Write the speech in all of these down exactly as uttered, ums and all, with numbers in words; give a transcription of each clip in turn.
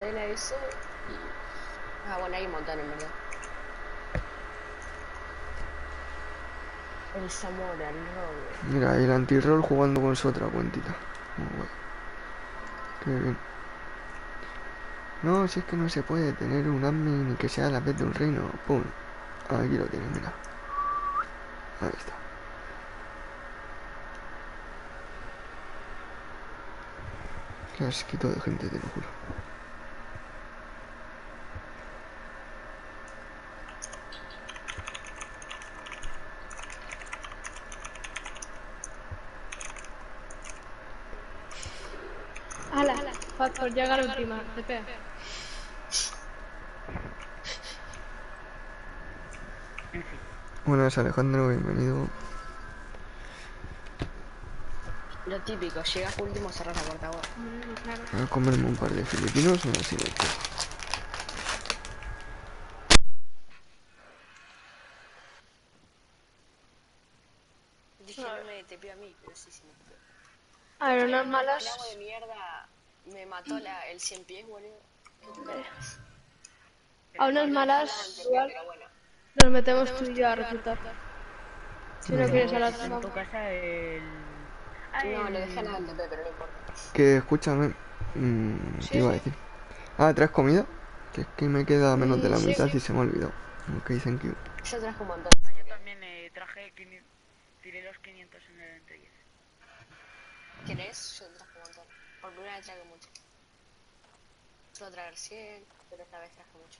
Era eso y... Ah, bueno, hay un montón en verdad. El Zamora, el Rogue. Mira, el anti-roll jugando con su otra cuentita. Muy guay. Qué bien. No, si es que no se puede tener un admin y que sea a la vez de un reino. Pum. Aquí lo tienes, mira. Ahí está. Qué asquito de gente, te lo juro. ¡Hala! Por llegar a la última, te pega. Buenas, Alejandro, bienvenido. Lo típico, llegas último, cerras la puerta. Voy a comerme un par de filipinos y así lo tengo. Dije, no me te pido a mí, pero sí, sí me te pido. A ver, unas Un malas. esclavo de mierda me mató la, el cien pies, boludo. A unas malas, igual, Pero bueno. nos metemos tú y yo a reclutar. Si no quieres a la En tu casa el... Ah, No, el... le dejé nada al D P, pero no importa. Que escúchame. Mmm, ¿Qué iba a decir? Ah, ¿traes comida? Que es que me queda menos de la Sí, mitad sí. y se me ha olvidado. Ok, thank you. Yo traje un montón. Ah, yo también eh, traje quinientos... Tiré los quinientos en el entre diez. ¿Querés? Yo traje un montón. Por primera vez traje mucho. Suelo traer cien, pero esta vez traje mucho.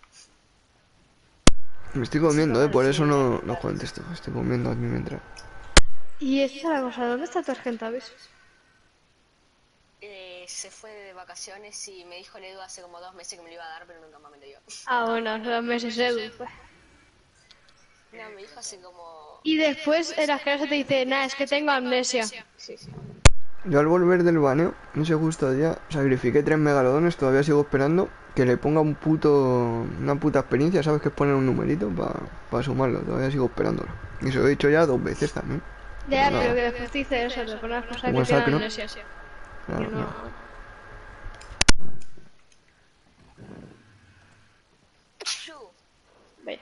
Me estoy comiendo, eh, por eso no, no contesto. Estoy comiendo aquí mientras. Y esta es la cosa, ¿dónde está tu Argenta, ves? Eh, se fue de vacaciones y me dijo el Edu hace como dos meses que me lo iba a dar, pero nunca más me lo dio. Ah, bueno, hace dos meses, Edu. Pues. No, me dijo hace como... Y después el asqueroso te dice, nah, es que tengo amnesia. Sí, sí. Yo al volver del baneo, ese justo día, sacrifiqué tres megalodones, todavía sigo esperando que le ponga un puto, una puta experiencia, ¿sabes? Que es poner un numerito para pa sumarlo, todavía sigo esperándolo. Y se lo he dicho ya dos veces también. Ya, Nada. pero que después te dice eso, te pone las cosas Como que tienen sacro. amnesia. Claro, Que no... no. Vaya.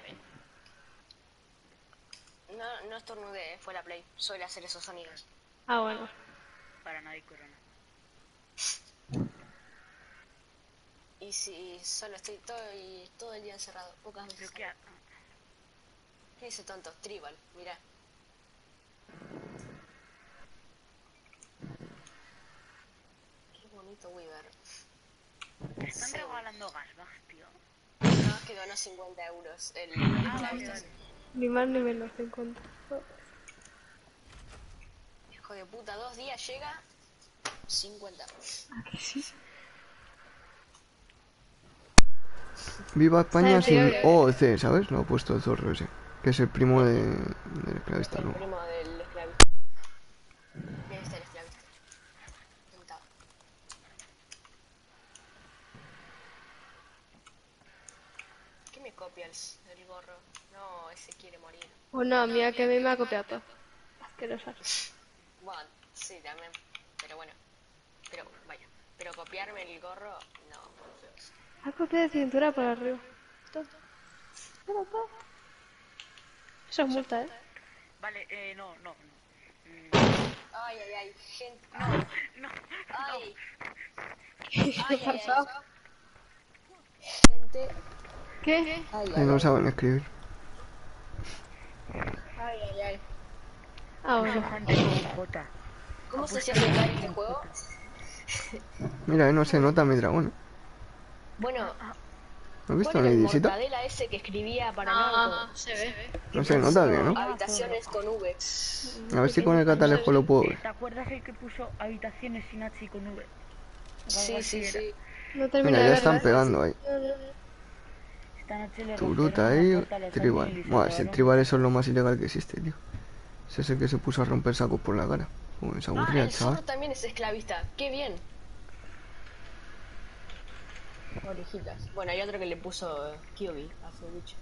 No, no estornudé, fue la Play. Suele hacer esos sonidos. Ah, bueno. Para nadie corona. Y si solo estoy todo, y todo el día encerrado, pocas veces. ¿Qué, ha... ¿Qué dice tonto? Tribal, mirá. Qué bonito Weaver. Te están Sí. regalando gasbag, tío. No, es que donó cincuenta euros el Ah, la vale, vale. Ni más ni menos, cincuenta. Hijo de puta, dos días llega cincuenta. ¿A que sí? Viva España ¿Sabes, sin tío? O O C, ¿sabes? Lo ha puesto el zorro ese. Que es el primo de, del esclavista, El ¿no? primo del esclavista. Ahí está el esclavista. Sentado. ¿Qué me copia el, el gorro? No, ese quiere morir. Pues no, mira que a mí me ha copiado todo. Asquerosa. Bueno, sí, también. Pero bueno. Pero, vaya. Pero copiarme el gorro, no, por Dios. Ha copiado de cintura por arriba. Todo. Todo, todo. Eso es multa, ¿eh? Vale, eh, no, no, no. Mm, Ay, ay, ay, gente. no, Ay, ¿Qué ay, ha ay, ay. pasado? Gente. ¿Qué? Ay, Y ay, no ay. saben escribir. Ay, ay, ay. Ah, no. bueno. Gente con J. ¿Cómo se hacía aceptar este juego? Mira, ahí no se nota mi dragón, ¿eh? Bueno, ¿Has visto ¿cuál la era el edicita? mortadela ese que escribía para Ah, narco? se ve. No se nota bien, ¿no? Habitaciones con V. A ver si con el catalejo lo puedo ver. ¿Te acuerdas el que puso habitaciones sin H y con V? Sí, sí, sí. No termina Mira, de ya verla, están ¿eh? pegando ahí. No, no, no. Esta noche le Turuta rompieron ahí, la puerta a los tribal. admin y se Buah, si el llevaron- tribal eso es lo más ilegal que existe, tío. Es ese que se puso a romper sacos por la cara. Uy, se Ah, aburría el el chaval. zorro también es esclavista. ¡Qué bien! Orejitas. Bueno, hay otro que le puso Kyubi a su bicho.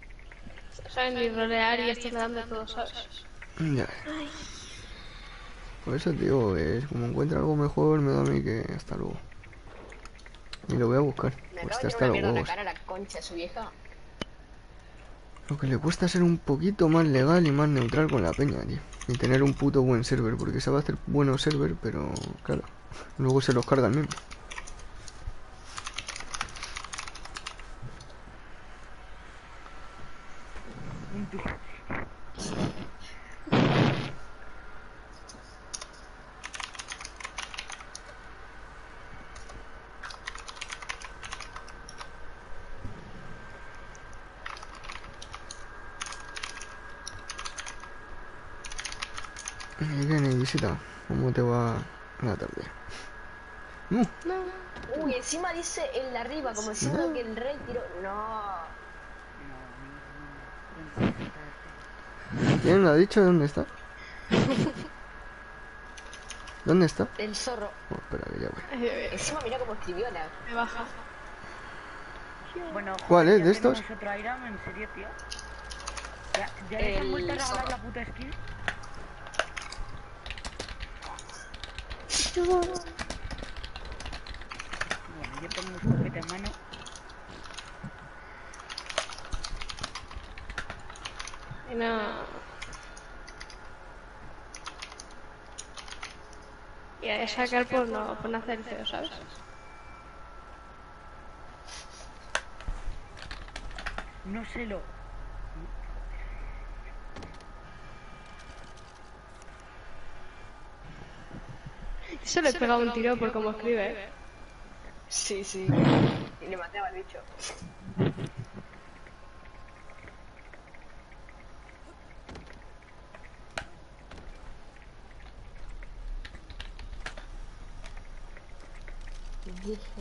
Saben ni rolear y esto me dando todo, ¿sabes? Ya. Por eso te digo, es como encuentre algo mejor, me da a mí que hasta luego. Y lo voy a buscar. Me Pues acaba está de hasta tirar una los mierda en la huevos. cara la concha de su vieja. Lo que le cuesta ser un poquito más legal y más neutral con la peña, tío. Y tener un puto buen server, porque sabe hacer buenos server, pero claro, luego se los carga el mismo. Un tu... ¿Y qué necesita? ¿Cómo te va la tarde? No, Uy, encima dice el de arriba, como diciendo no. que el rey tiró. No. No, ningún... ¿Dónde está este? ¿Quién lo ha dicho? ¿Dónde está? ¿Dónde está? El zorro. Oh, espera, que ya voy. Ay, ay, ay, Encima mira cómo escribió la. me baja. Bueno, ¿Cuál joder, es? ya ¿De estos? tenemos otro Iron, en serio, tío. ¿Ya, ya les han vuelto a El regalar zorro. la puta skin? Bueno, yo tengo escopeta en mano. Y no. Y a sacar por no, por no hacer el feo, ¿sabes? No sé lo... Eso le he pegado un tiro por cómo escribe, ¿eh? Sí, sí. Y le maté al bicho. Dije.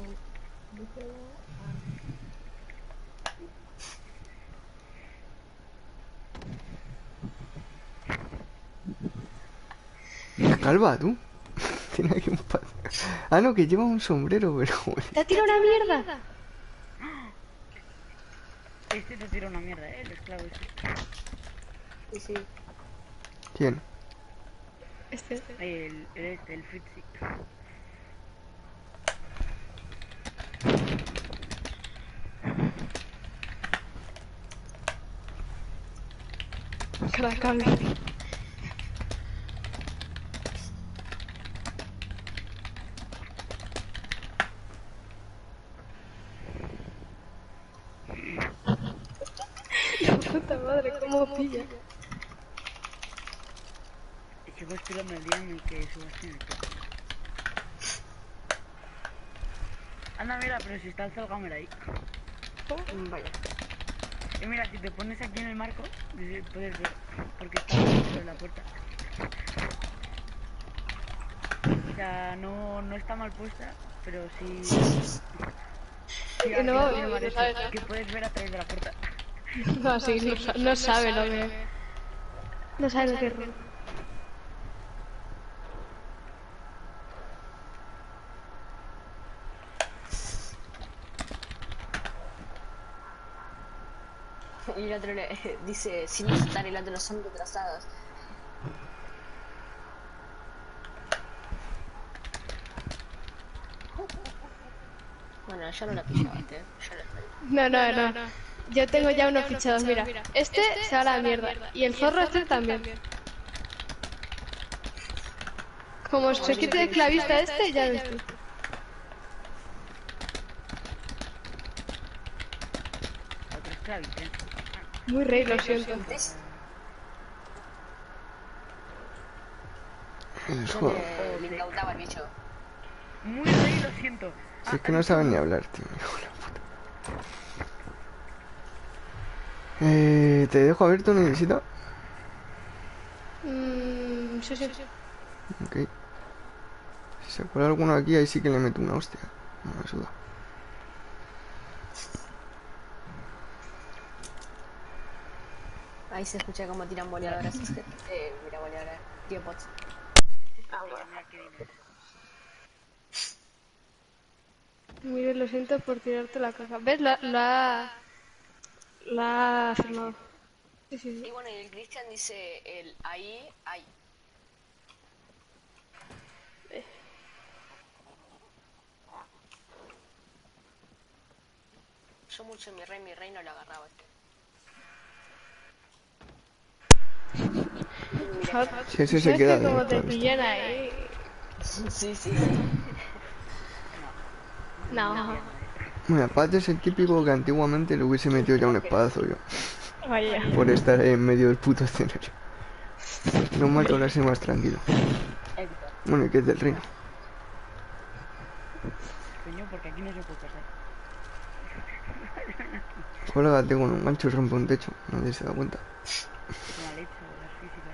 ¿Es calva, tú? Tiene aquí un pan. Ah, no, que lleva un sombrero, pero... ¡Te ha tirado una mierda! Este te tira una mierda, eh, el esclavo este. Sí, sí. ¿Quién? Este. El, el este, el Fritzy. Caracol. La puta madre, cómo pilla. Sigo esperando el día en el que subas en el toque. Anda, mira, pero si está el Zalgamer ahí. Mm, Vaya. Y mira, si te pones aquí en el marco, puedes ver, porque está dentro de la puerta. O sea, no, no está mal puesta, pero sí... sí Que no, aquí no, lo no sabes, que puedes ver a través de la puerta. no, sí, no, sa- no sabe lo que... No sabe lo que es rol. Y el otro le dice: si no están y el otro no son retrasados. Bueno, yo no la pillaba, tío. Yo la estoy. No, no, no. Yo tengo ya unos fichados, mira. Este se va a la mierda. Y el zorro este también. Como se quite de clavista este, ya ves tú. Otro esclavito, ¿eh? Muy rey, lo siento. ¿Ves? Yo Hijo. le, le incautaba al bicho. Muy rey, lo siento. Si es que no saben ni hablar, tío. Hijo de la puta. Eh, te dejo abierto una visita. Mmm, sí, sí. Ok. Si se cuela alguno aquí, ahí sí que le meto una hostia. No me suda. Ahí se escucha como tiran boleadoras. eh, mira, boleadoras. Tío Pots. Mira, mira qué dices. Muy bien, lo siento por tirarte la caja. ¿Ves? La, la, la ha firmado. Sí, sí, Y sí. bueno, y el Cristian dice: el ahí, ahí. pasó mucho en mi rey, mi rey no lo agarraba. Si ese se ¿Sabes queda que como adentro, te ¿viste? pillan ahí? Sí, sí, sí. No. Mira, Pat es el típico que antiguamente le hubiese metido ya un espadazo yo. Vaya. Por estar en medio del puto escenario. No mal que ahora soy más tranquilo. Héctor. Bueno, y que es del reino. Coño, porque aquí no se puede pasar. Cuélgate con un gancho y rompe un techo. Nadie se da cuenta. Mal hecho, las físicas.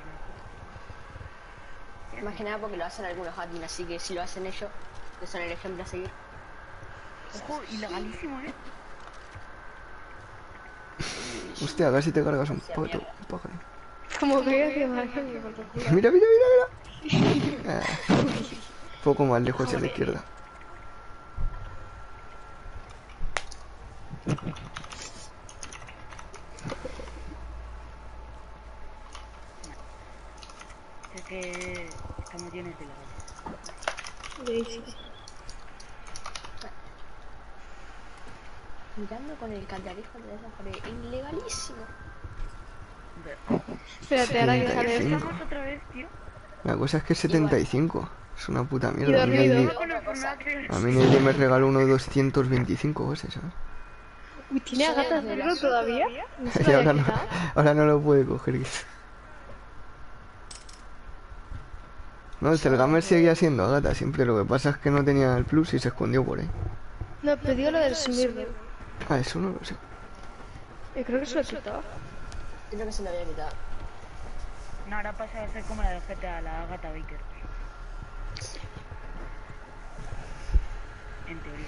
¿no? Más que nada porque lo hacen algunos admin, así que si lo hacen ellos, que son el ejemplo a seguir. Ojo, ilegalísimo, ¿eh? Hostia, casi te cargas un Hostia, pato. mierda. Un pájaro. Como que que más que por tu culo. Mira, mira, mira, mira. Ah, poco más lejos a la izquierda. Es que estamos llenos de ilegales. Sí. Mirando con el candarijo de esa pared, ilegalísimo. Espérate, ahora que sale esto. Estamos otra vez, tío. La cosa es que es setenta y cinco. Es una puta Y mierda. A mí dormido. nadie, Otra cosa. a mí nadie me regaló uno de doscientos veinticinco ese, ¿sabes? Uy, ¿tiene a gatas de oro todavía? ¿No se Y lo ahora había no, quitado? ahora no lo puede coger. No, el Celgamer seguía siendo Agata siempre. Lo que pasa es que no tenía el plus y se escondió por ahí. No, pero digo lo del Smirno. Ah, eso no lo sé. Yo creo que se lo he quitado. Creo que se lo había quitado. No, ahora pasa a ser como la de G T A, la Agatha Baker. En teoría.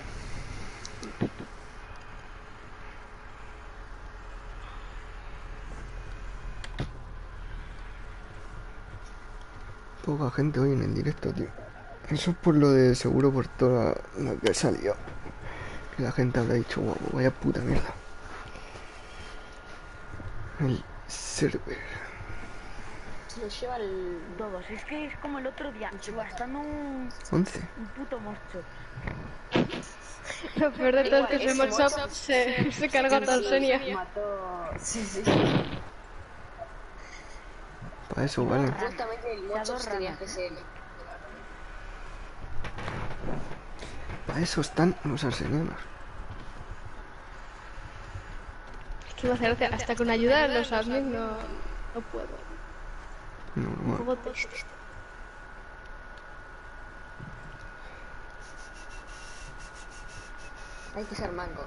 Poca gente hoy en el directo, tío. Eso es por lo de seguro por toda lo que salió. Que la gente habrá dicho, guau, vaya puta mierda. El server. Se lo lleva el... Todos, es que es como el otro día, subastando un, once. un puto monstruo. Lo peor de todo es que Igual, ese ese Mochop Mochop se, se cargó a Talsenia. Mató... Sí, sí. Para eso, vale. Justamente el Mochop tenía que ser... Para eso están los arsenianos. Es que me hace gracia, hasta con ayuda de los admins no, no puedo. Un Normal. poco triste. Hay que ser mango.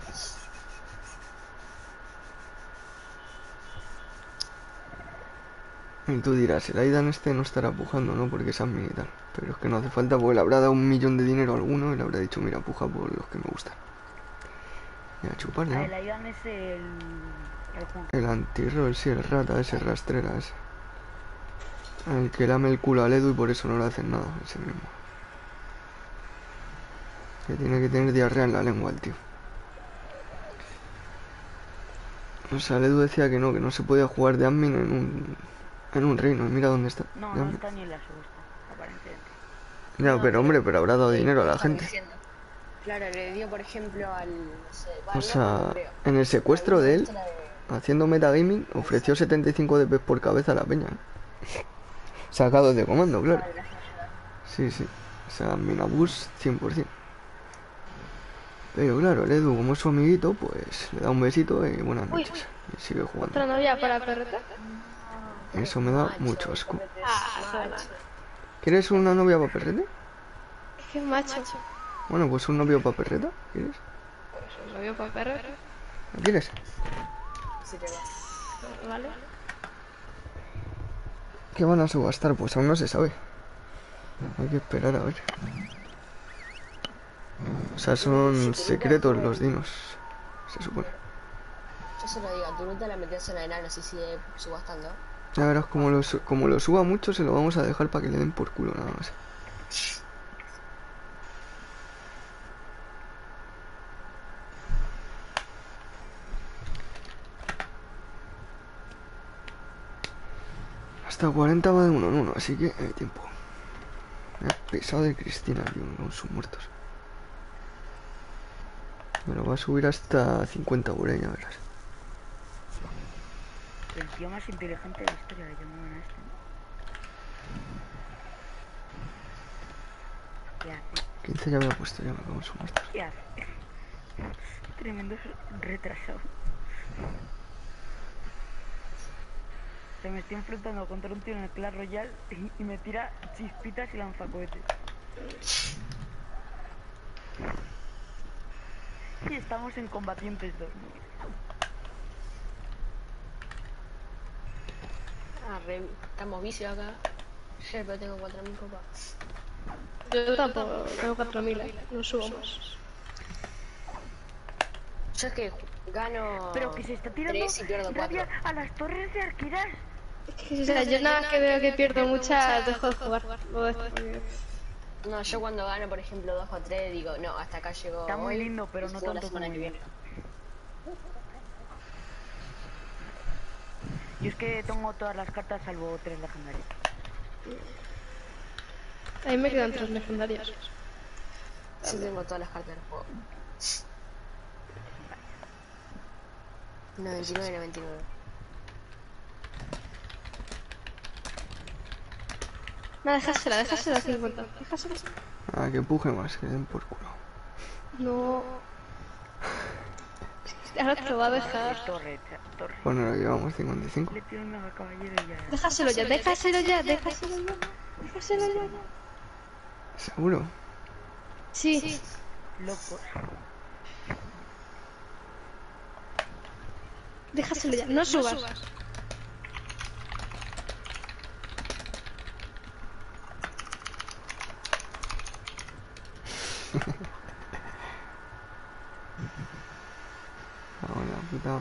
Y tú dirás, el Aidan este no estará pujando, ¿no? Porque es admin y tal. Pero es que no hace falta, porque le habrá dado un millón de dinero a alguno y le habrá dicho, mira, puja por los que me gustan. Y a chuparle, A ¿no? el Aidan es el... el Juan. El antirrol, sí, el rata, ese rastrera, ese. El que lame el culo al Edu y por eso no le hacen nada, ese mismo. Que tiene que tener diarrea en la lengua el tío. O sea, el Edu decía que no, que no se podía jugar de admin en un... en un reino, y mira dónde está. No, de no admin. está ni en la subasta, aparentemente. Ya, pero hombre, pero habrá dado dinero a la Están gente. diciendo. Claro, le dio por ejemplo al... No sé, O sea, no creo. en el secuestro de él, Alguna de- haciendo metagaming, ofreció setenta y cinco D P por cabeza a la peña. ¿eh? Sacado de comando, claro. Para las ayudas. Sí, sí. O sea, Minabus cien por cien. Pero claro, el Edu, como es su amiguito, pues le da un besito y buenas Uy, noches. Y sigue ¿Otra jugando. novia para perreta? Eso me da Macho, mucho asco. cómete Ah, ese joder. macho. ¿Quieres una novia para perrete? Qué macho. Bueno, pues un novio para perreta. ¿Quieres? Novio para perreta. ¿Lo quieres? Si te va. Vale. ¿Qué van a subastar? Pues aún no se sabe. Hay que esperar a ver. O sea, son secretos los dinos. Se supone. Yo se lo digo, tú no te la metes en la enana si sigue subastando. Ya verás, como lo, su- como lo suba mucho, se lo vamos a dejar para que le den por culo nada más. Hasta cuarenta va de uno en uno, así que hay tiempo. Me ha pesado de Cristina, tío, con sus muertos. Me lo va a subir hasta cincuenta euros, ya verás. El tío más inteligente de la historia le llamaban a este, ¿no? ¿Qué hace? quince ya me he puesto, ya me acabo de sumar. ¿Qué hace? Tremendo retrasado. Se me estoy enfrentando contra un tío en el Clash Royale y, y me tira chispitas y lanzacohetes. Y estamos en combatientes dos. Ah, re... Estamos vicios acá. Sí, pero tengo cuatro mil copas. Yo tampoco, tengo cuatro mil, ¿eh? No subo más. Yo es que gano Pero que se está tirando tres y pierdo cuatro. rabia a las torres de arqueras. O sea, yo nada más que veo que pierdo muchas, dejo de jugar. Lo dejo porque... No, yo cuando gano, por ejemplo, dos o tres, digo, no, hasta acá llegó Está muy hoy, lindo, pero y no juego la tanto semana como que yo. viene. Yo es que tengo todas las cartas salvo tres legendarias. Ahí me quedan tres legendarias. Sí tengo todas las cartas del juego. noventa y nueve, noventa y nueve. No, déjasela, déjasela cincuenta. Déjasela. Ah, que empuje más, que den por culo. No. Ahora te lo va a dejar. Torre, torre. Bueno, ahora llevamos cincuenta y cinco. Le tiro un mega caballero y ya. Déjaselo ya, déjaselo ya, déjaselo ya. Déjaselo ya. ¿Seguro? Sí. Locos. Déjaselo ya, no subas. Ahora, puta.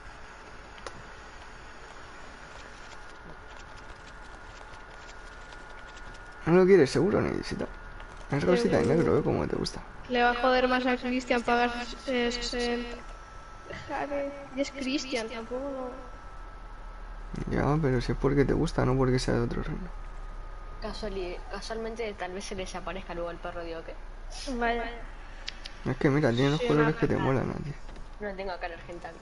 ¿No lo quieres seguro, necesita? Es rosita y negro, ¿eh? Como te gusta. Le va a joder más a Cristian pagar sesenta. Jare. Y es Cristian, tampoco no. Ya, pero si es porque te gusta, no porque sea de otro reino. Casuali- Casualmente, tal vez se les aparezca luego el perro, digo que Vaya. Es que mira, tiene los Sí, colores una que te rata. molan a ti. no tengo acá en Argentina.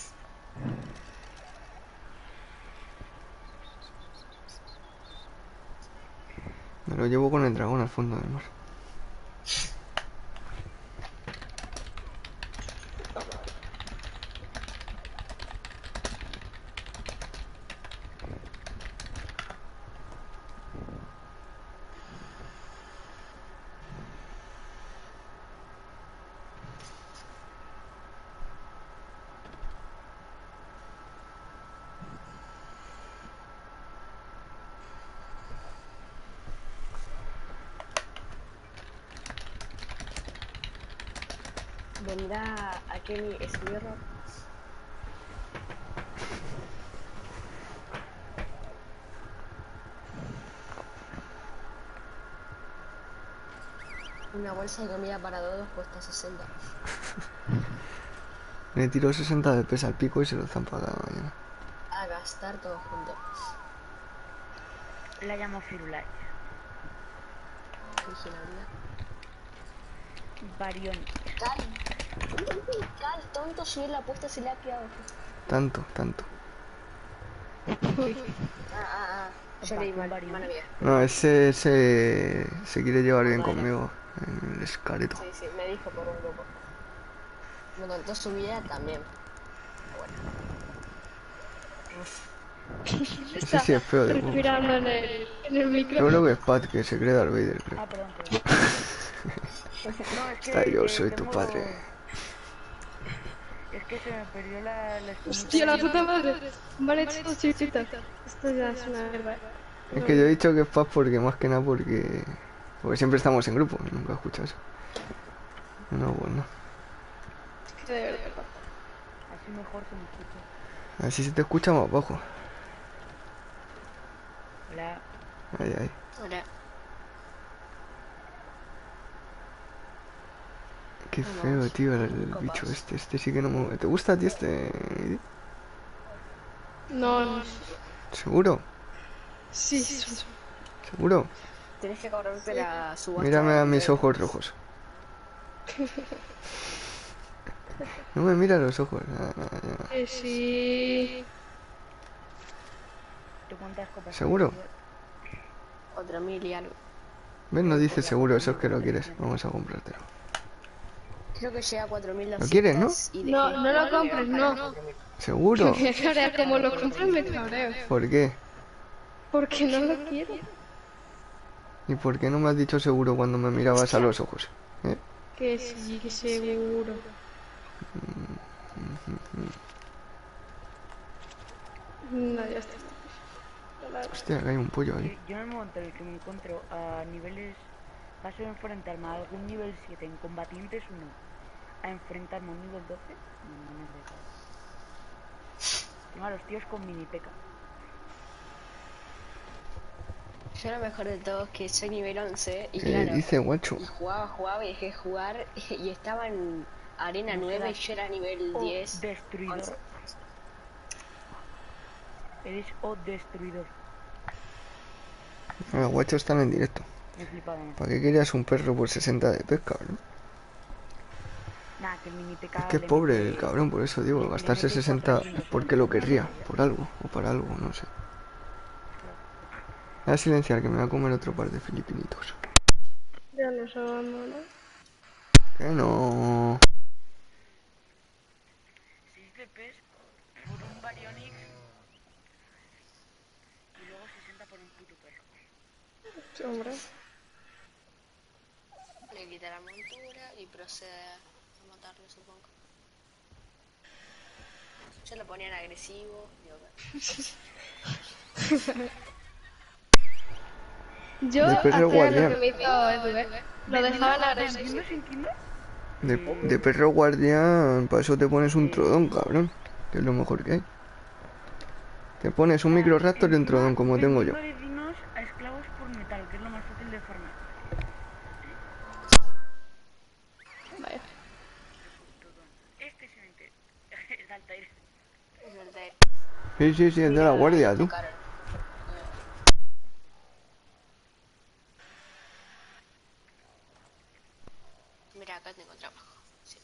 Me lo llevo con el dragón al fondo del mar. Vendrá a Kenny Esbirro. Una bolsa de comida para todos cuesta sesenta. Le tiro sesenta de pesa al pico y se lo zampa cada mañana. A gastar todo junto. La llamo Firulais. Originalidad. Varión. Cal. Uy, Cal, tonto, subir la apuesta se le ha quedado. Tanto, tanto. Ah, ah, ah. Yo leí mal, mala mía. No, ese se, se quiere llevar bien conmigo. En el escareto. Sí, sí, me dijo por un grupo. Me contó su vida también. Pero bueno. Ese sí es feo de huevos. Respirando en el, en el micro. Yo creo que es Pat, que se cree Darth Vader, creo. Ah, perdón, perdón. No, es que, Está, yo que soy tu tengo- padre. Es que se me perdió la, la esquinita. Hostia, la puta madre. Vale, hecho chiquitas. Esto ya es una mierda. Es que yo he dicho que es Pat porque más que nada porque... Porque siempre estamos en grupo, nunca he escuchado eso. No, bueno. Es que de verdad. Así mejor se me escucha. Así se te escucha más bajo. Hola. Ahí, ahí. Ahora, Qué Vamos. feo, tío, el, el Copas. bicho este. Este sí que no me... ¿Te gusta a ti este? No, no. ¿Seguro? Sí, sí. ¿Seguro? tenés que cobrarte la subasta. Mírame a de- mis ojos rojos. No me mira a los ojos. Nada, nada, nada. Que sí. ¿Tú cuántas copas? ¿Seguro? Cuatro mil y algo. ¿Ves? No dice seguro, eso es que lo quieres. Vamos a comprártelo. Creo que llega a cuatro mil doscientos. ¿Lo quieres, no? Y No, dejé no lo jugar y compres, me no. bajaron cuatro mil. ¿Seguro? Me cabrea, como lo compras me cabreo. ¿Por qué? Porque no lo quiero. ¿Y por qué no me has dicho seguro cuando me mirabas a los ojos? ¿Eh? Que sí, que seguro. No, ya está. Hostia, que hay un pollo ahí. Yo, yo en el momento en el que me encuentro a niveles... Paso de enfrentarme a algún nivel siete en combatientes uno a enfrentarme a un nivel doce, no, no me deja. Tengo a los tíos con mini peca. Yo lo mejor de todo es que soy nivel once y ¿Qué claro, dice, guacho? y jugaba, jugaba y dejé de jugar y estaba en arena No nueve y serás yo era nivel o diez. destruidor. once. Eres o destruidor. Los guachos están en directo. Me flipa además. ¿Para qué querías un perro por sesenta de pesca, bro? Nada, que el mini peca. Es que es le pobre mete- el cabrón, por eso digo, le- le gastarse mete sesenta cuatrocientos porque lo euros. querría, por algo, o para algo, no sé. Voy a silenciar que me voy a comer otro par de filipinitos. Ya nos abandona. Que no. seis de pes por un Baryonyx y luego sesenta por un puto perro. Hombre. Le quita la montura y procede a matarlo, supongo. Yo lo ponía en agresivo. Digo, Yo De perro hacía lo guardián. que me hizo Edu, ¿eh? Lo dejaba en agresivo. ¿Entiendo sin entiendo? De, de perro guardián, para eso te pones un trodón, cabrón. Que es lo mejor que hay. Te pones un micro raptor y un trodón, como tengo yo. Vendiendo de dinos a esclavos por metal, que es lo más fácil de farmar. Vaya. Este es el inte- es de Altair. es verdad. Sí, sí, sí, es de la guardia, tú. Tocaron. Mira, acá tengo trabajo. Sí.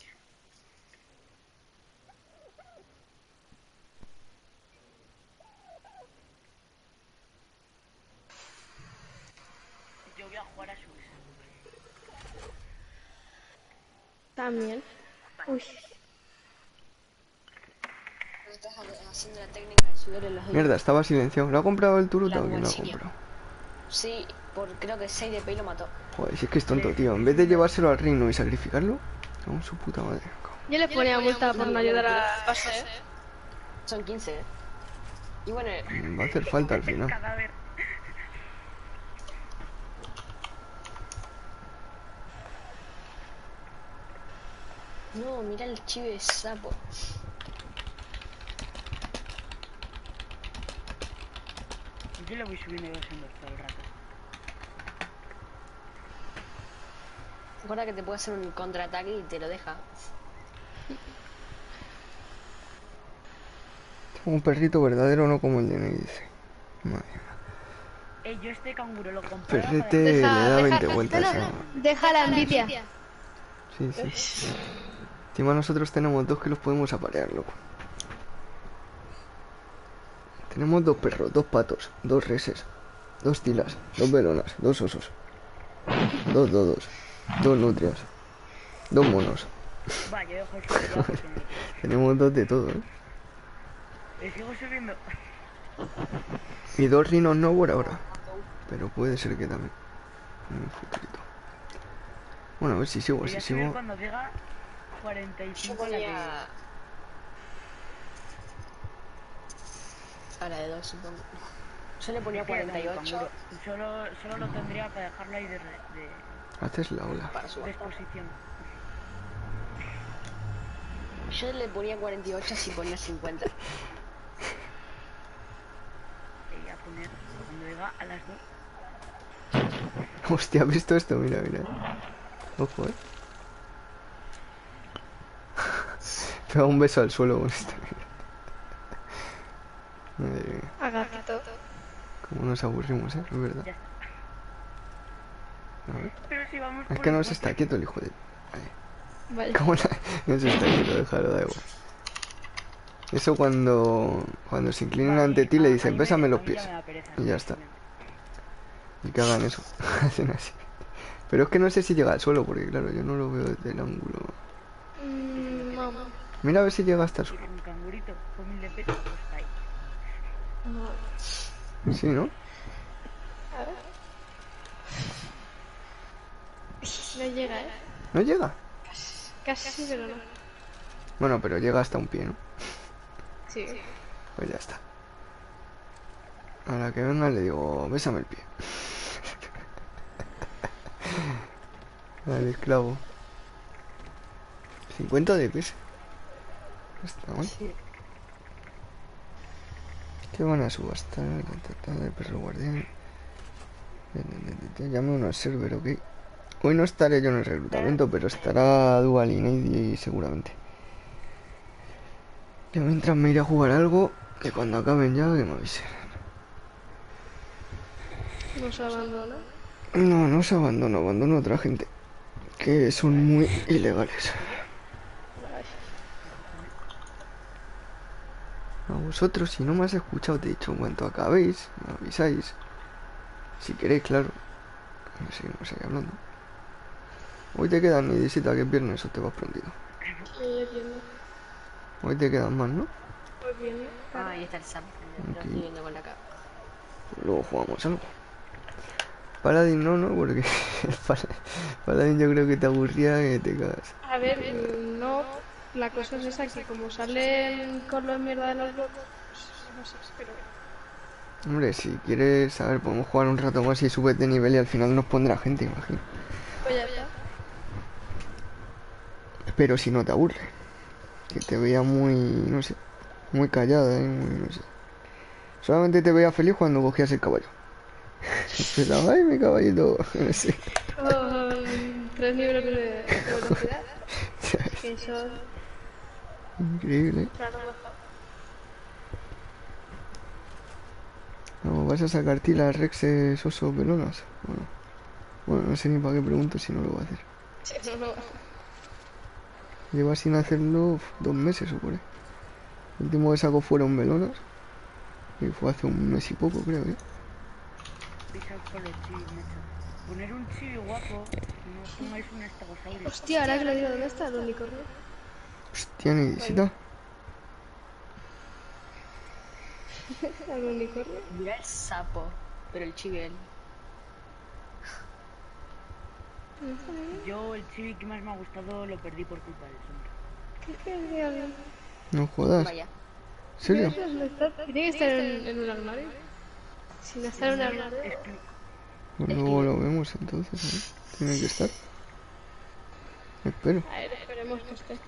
Yo voy a jugar a Suez. También. Uy. Estás haciendo la técnica de subir en los dedos. Mierda, estaba silenciado. ¿Lo ha comprado el Turuta La o quién lo ha Guachinia. comprado? Sí, por creo que seis de P lo mató. Joder, si es que es tonto, tío. En vez de llevárselo al reino y sacrificarlo, vamos su puta madre. Yo le ponía multa por no ayudar a pase, ¿eh? Son quince. ¿eh? Y bueno, Va a hacer falta al El final. cadáver. no, mira el chive de sapo. Yo le voy subiendo y bajando todo el rato. Recuerda que te puede hacer un contraataque y te lo deja. Un perrito verdadero, no como el de Ney, dice. Madre mía. Eh, yo este canguro lo compré. Perrete Deja- le da deja- veinte vueltas. no, no, ¿eh? Deja la envidia. Sí, sí. Encima nosotros tenemos dos que los podemos aparear, loco. Tenemos dos perros, dos patos, dos reses, dos tilas, dos velonas, dos osos, dos dodos, dos nutrias, dos monos. Va, yo dejo el suelo ya porque me... Tenemos dos de todo, ¿eh? Le sigo subiendo. Y dos rinos no por ahora. Pero puede ser que también. En un futurito. Bueno, a ver si sigo, Voy si a subir sigo. cuando llega cuarenta y Yo cinco a la de... ponía... A la de dos, supongo. Yo le ponía cuarenta y ocho Canguro. Solo, solo lo tendría para dejarlo ahí de, re- de, Haces la ola. para su de exposición. Yo le ponía cuarenta y ocho si ponía cincuenta. Y a poner cuando llega a las dos. Hostia, ¿has visto esto? Mira, mira. Ojo, eh. Pega un beso al suelo con esto. Madre mía. Agatito. Cómo nos aburrimos, eh. Es verdad. Ya está. A ver. Pero si vamos Es por que el no se está bosque, quieto el hijo de... Ahí. Vaya. ¿Cómo la... Eso está quieto, déjalo, da igual. Eso cuando, cuando se inclinan Va, a ante mí- ti le a- a dicen, mí me- bésame a los mí pies. ya me da pereza, Y ya está. simplemente. Y que hagan eso. Hacen así. Pero es que no sé si llega al suelo, porque claro, yo no lo veo desde el ángulo. Mm, no, no. Mira a ver si llega hasta el Y suelo. un cangurito con mil de peso, pues está ahí. Sí, ¿no? A ver. No llega, ¿eh? ¿No llega? Casi, pero no. Bueno, pero llega hasta un pie, ¿no? Sí. Pues ya está. A la que venga le digo, bésame el pie. Al esclavo. cincuenta de peso. No está mal. Sí. ¿Qué van a subastar? El perro guardián. Llame uno al server, ok. Hoy no estaré yo en el reclutamiento, pero estará Dual y Nady seguramente. Yo mientras me iré a jugar algo, que cuando acaben ya que me avisen. Nos abandona. No, no se abandono, abandono a otra gente. Que son muy ilegales. A vosotros, si no me has escuchado, te he dicho, en cuanto acabéis, me avisáis. Si queréis, claro. No sé, no sé, hablando. Hoy te quedan ni visita que es viernes o te vas prontito. Muy bien. Hoy te quedan más, ¿no? Muy bien. Ah, ahí está el Sam. Lo Ok. estoy viendo con la cara. Pues luego jugamos algo. Paladín no, ¿no? Porque el Pal- Paladín yo creo que te aburría que te cagas. A ver, no. La cosa es esa, que como salen con la mierda de los locos, pues no sé, pero... Hombre, si quieres, a ver, podemos jugar un rato más y subes de nivel y al final nos pondrá gente, imagino. Pues ya está. Pero si no te aburre. Que te veía muy, no sé, muy callada, ¿eh? Muy, no sé. Solamente te veía feliz cuando cogías el caballo. Pensaba, ay, mi caballito, no sé. Con tres niveles de, de velocidad, que son... Increíble. Claro, mejor. No, ¿vas a sacar tilas, rexes, osos, pelonas? Bueno, bueno, no sé ni para qué pregunto si no lo voy a hacer. Sí, no, no. Lleva sin hacerlo uf, dos meses o por ahí. El último que sacó fueron velonas. Y fue hace un mes y poco, creo, ¿eh? Vais a por el chibi, macho. Poner un chibi guapo, no pongáis un estegosaurio. Hostia, ahora que lo digo, ¿dónde está el unicornio? Hostia, ni visita. ¿El unicornio? Mira el sapo. Pero el chivel. Yo el chibi que más me ha gustado lo perdí por culpa del sombra. Qué genial. No jodas. Vaya. ¿En serio? ¿Dónde está? Tiene que estar en, en un armario. Sin estar en un armario. Exclu- Pues luego lo vemos entonces, ¿eh? Tiene que estar. Espero. A ver, esperemos que esté.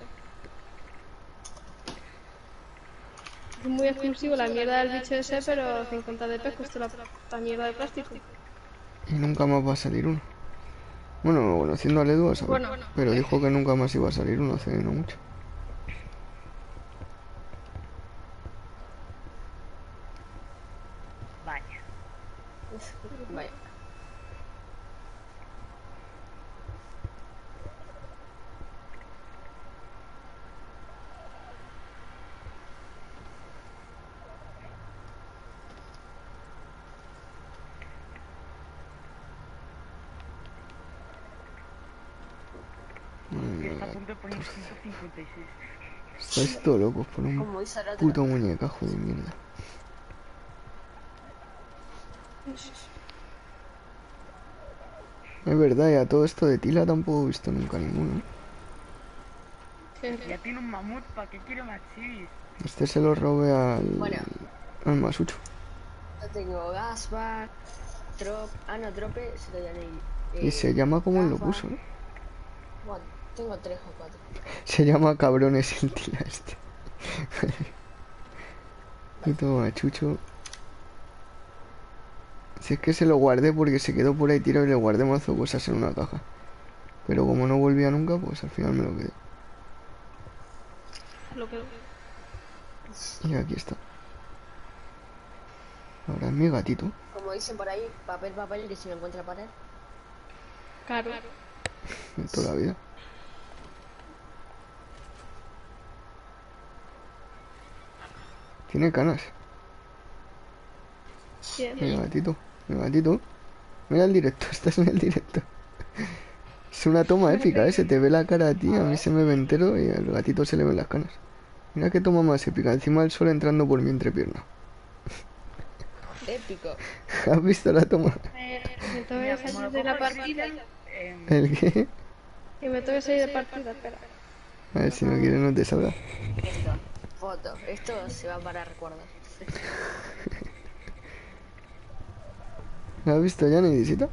Es muy exclusivo la mierda del bicho ese, pero cincuenta de p cuesta la, la mierda de plástico. Y nunca más va a salir uno. Bueno, conociendo a Ledu, a saber. Bueno. Pero dijo que nunca más iba a salir uno hace no mucho. Vaya. Vaya. Que está a punto de poner ciento cincuenta y seis. Estáis todos locos por un Como hizo el otro. puto muñecajo de mierda. Es verdad, y a todo esto de Tila tampoco he visto nunca ninguno. Ya tiene un mamut, ¿para qué quiere más chibis? Este se lo robé al, Bueno. al Masucho. Yo tengo Gasbar, Drop. Ah, no, Drope se lo llamé. Y se llama como él lo puso, ¿no? Bueno, tengo tres o cuatro. Se llama cabrones el Tila este. Y toma, Chucho. Si es que se lo guardé porque se quedó por ahí tirado y le guardé mazo cosas en una caja. Pero como no volvía nunca, pues al final me lo quedé. Lo que... Y aquí está. Ahora es mi gatito. Como dicen por ahí, papel, papel, que si no encuentra pared. Claro. De toda la vida. Tiene canas. ¿Quién? Mi gatito. Mi gatito. Mira el directo. Estás en el directo. Es una toma épica, ¿eh? Se te ve la cara a ti, a mí se me ve entero y al gatito se le ven las canas. Mira qué toma más épica. Encima del sol entrando por mi entrepierna. Épico. ¿Has visto la toma? Me tengo Mira, que como salir lo de la cojo el partida. Cristian, em, ¿El qué? Que me tengo que salir de partida, espera. A ver, si no quieres no te salga. Esto. Foto. Esto se va para recuerdos. ¿La has visto ya, Nidisita?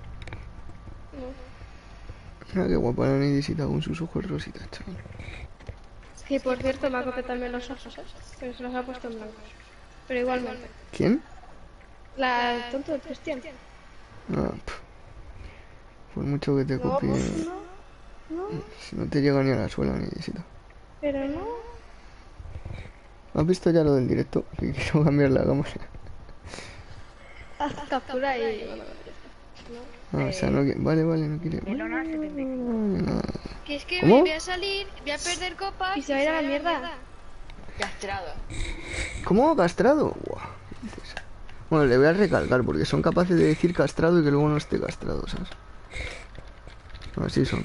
No. Mira qué guapa la Nidisita con sus ojos rositas, chaval. Que por cierto me ha copiado también los ojos, ¿eh? Pero se los ha puesto en blancos. Pero igualmente. ¿Quién? La el tonto del Cristian. Ah, pf. Por mucho que te No, copie, pues no. No, si no te llega ni a la suela, Nidisita. pero no. ¿Has visto ya lo del directo? Que quiero cambiar la cámara. Haz captura y... Bueno, Ah, o sea, no quiere... Vale, vale, no quiere... Melona setenta y cinco. Vale, nada. Que es que ¿Cómo? me voy a salir, voy a perder copas. Y se va a ir a la mierda. Castrado. ¿Cómo? ¿Castrado? Buah, ¿qué dices? Bueno, le voy a recalcar porque son capaces de decir castrado y que luego no esté castrado, ¿sabes? Así son.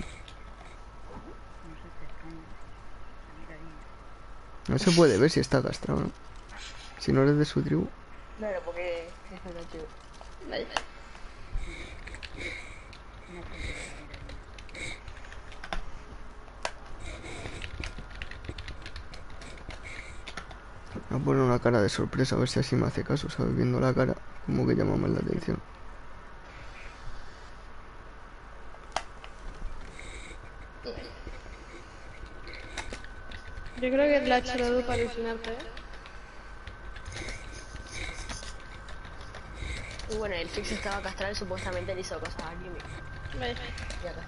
No se puede ver si está castrado, ¿no? Si no eres de su tribu. Claro, porque es una tribu. Vale. Voy a poner una cara de sorpresa a ver si así me hace caso, ¿sabes? Viendo la cara, como que llama más la atención. Yo creo que la ha hecho Edu para ilusionarte, ¿eh? Y bueno, el Fix estaba castrado y supuestamente le hizo cosas a Kimi. Vale. Ya está.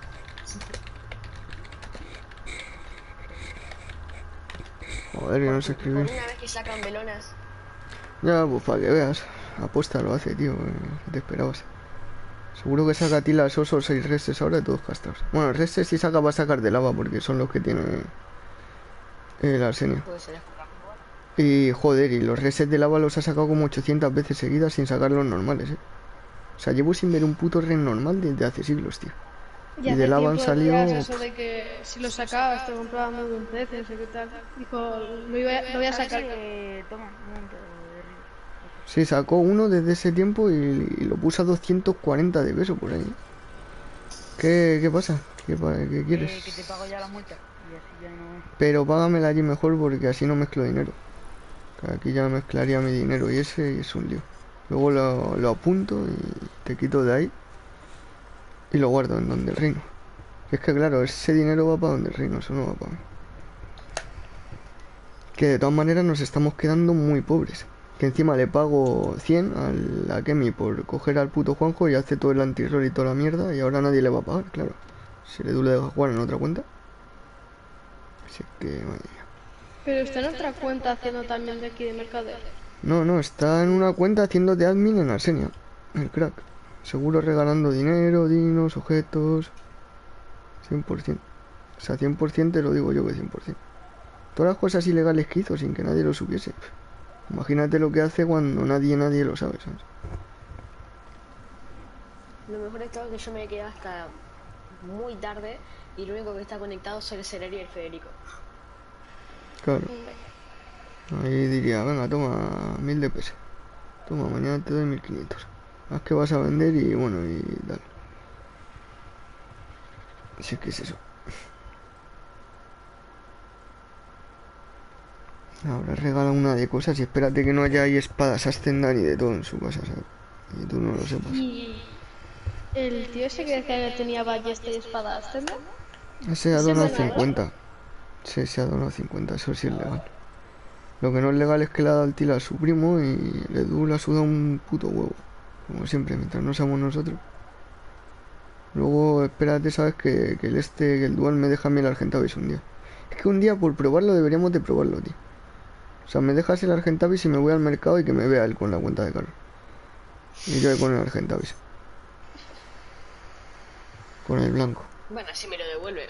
Joder, que no sé Por escribir. una vez que sacan velonas. Ya, pues para que veas. Aposta lo hace, tío. eh, ¿Qué te esperabas? Seguro que saca a ti las osos seis restes ahora de todos castrados. Bueno, restes si saca va a sacar de lava porque son los que tienen el arsenio. Puede ser escuchado. Y joder, y los resets de lava los ha sacado como ochocientas veces seguidas sin sacar los normales, eh. O sea, llevo sin ver un puto res normal desde hace siglos, tío. Y hace de lava han tiempo salido... decías eso de que si lo sacabas te compraba muy buen precio, no sé qué tal. Dijo, lo voy a, lo voy a sacar. Eh, toma, un momento de río. Sí, sacó uno desde ese tiempo y, y lo puso a doscientos cuarenta de peso por ahí. ¿Qué, qué pasa? ¿Qué, pa- qué quieres? Eh, que te pago ya la multa. Y así ya no. Pero págamela allí mejor porque así no mezclo dinero. Que aquí ya mezclaría mi dinero y ese y es un lío. Luego lo, lo apunto y te quito de ahí y lo guardo en donde el reino. Es que claro, ese dinero va para donde el reino, eso no va para mí. Que de todas maneras nos estamos quedando muy pobres. Que encima le pago cien a la Kemi por coger al puto Juanjo y hace todo el antirrol y toda la mierda y ahora nadie le va a pagar, claro. Se le duele dejar jugar en otra cuenta. Así que, madre mía. Pero está en otra cuenta haciendo también de aquí de mercadeo. No, no, está en una cuenta haciendo de admin en Arsenia, el crack. Seguro regalando dinero, dinos, objetos. cien por ciento. O sea, cien por ciento te lo digo yo que cien por ciento. Todas las cosas ilegales que hizo sin que nadie lo supiese. Imagínate lo que hace cuando nadie, nadie lo sabe, ¿sabes? Lo mejor es todo es que yo me quedé hasta muy tarde y lo único que está conectado es el Celeri y el Federico. Claro. Ahí diría, venga, toma mil de pesos. Toma, mañana te doy mil quinientos. Haz que vas a vender y bueno, y tal. Si es que es eso. Ahora regala una de cosas y espérate que no haya ahí espadas ascendan y de todo en su casa, ¿sabes? Y tú no lo sepas. Y el tío ese que decía que tenía ballesta y espada ascenda. Ese ha Ese donado es legal, ¿eh? cincuenta. Sí, se ha donado cincuenta, eso sí es legal. Lo que no es legal es que le ha dado el tila a su primo y le du le ha sudado un puto huevo. Como siempre, mientras no seamos nosotros. Luego, espérate, sabes que, que el este, que el dual me deja a mí el Argentavis un día. Es que un día por probarlo deberíamos de probarlo, tío. O sea, me dejas el Argentavis y me voy al mercado y que me vea él con la cuenta de carro. Y yo con el Argentavis. Con el blanco. Bueno, así me lo devuelve.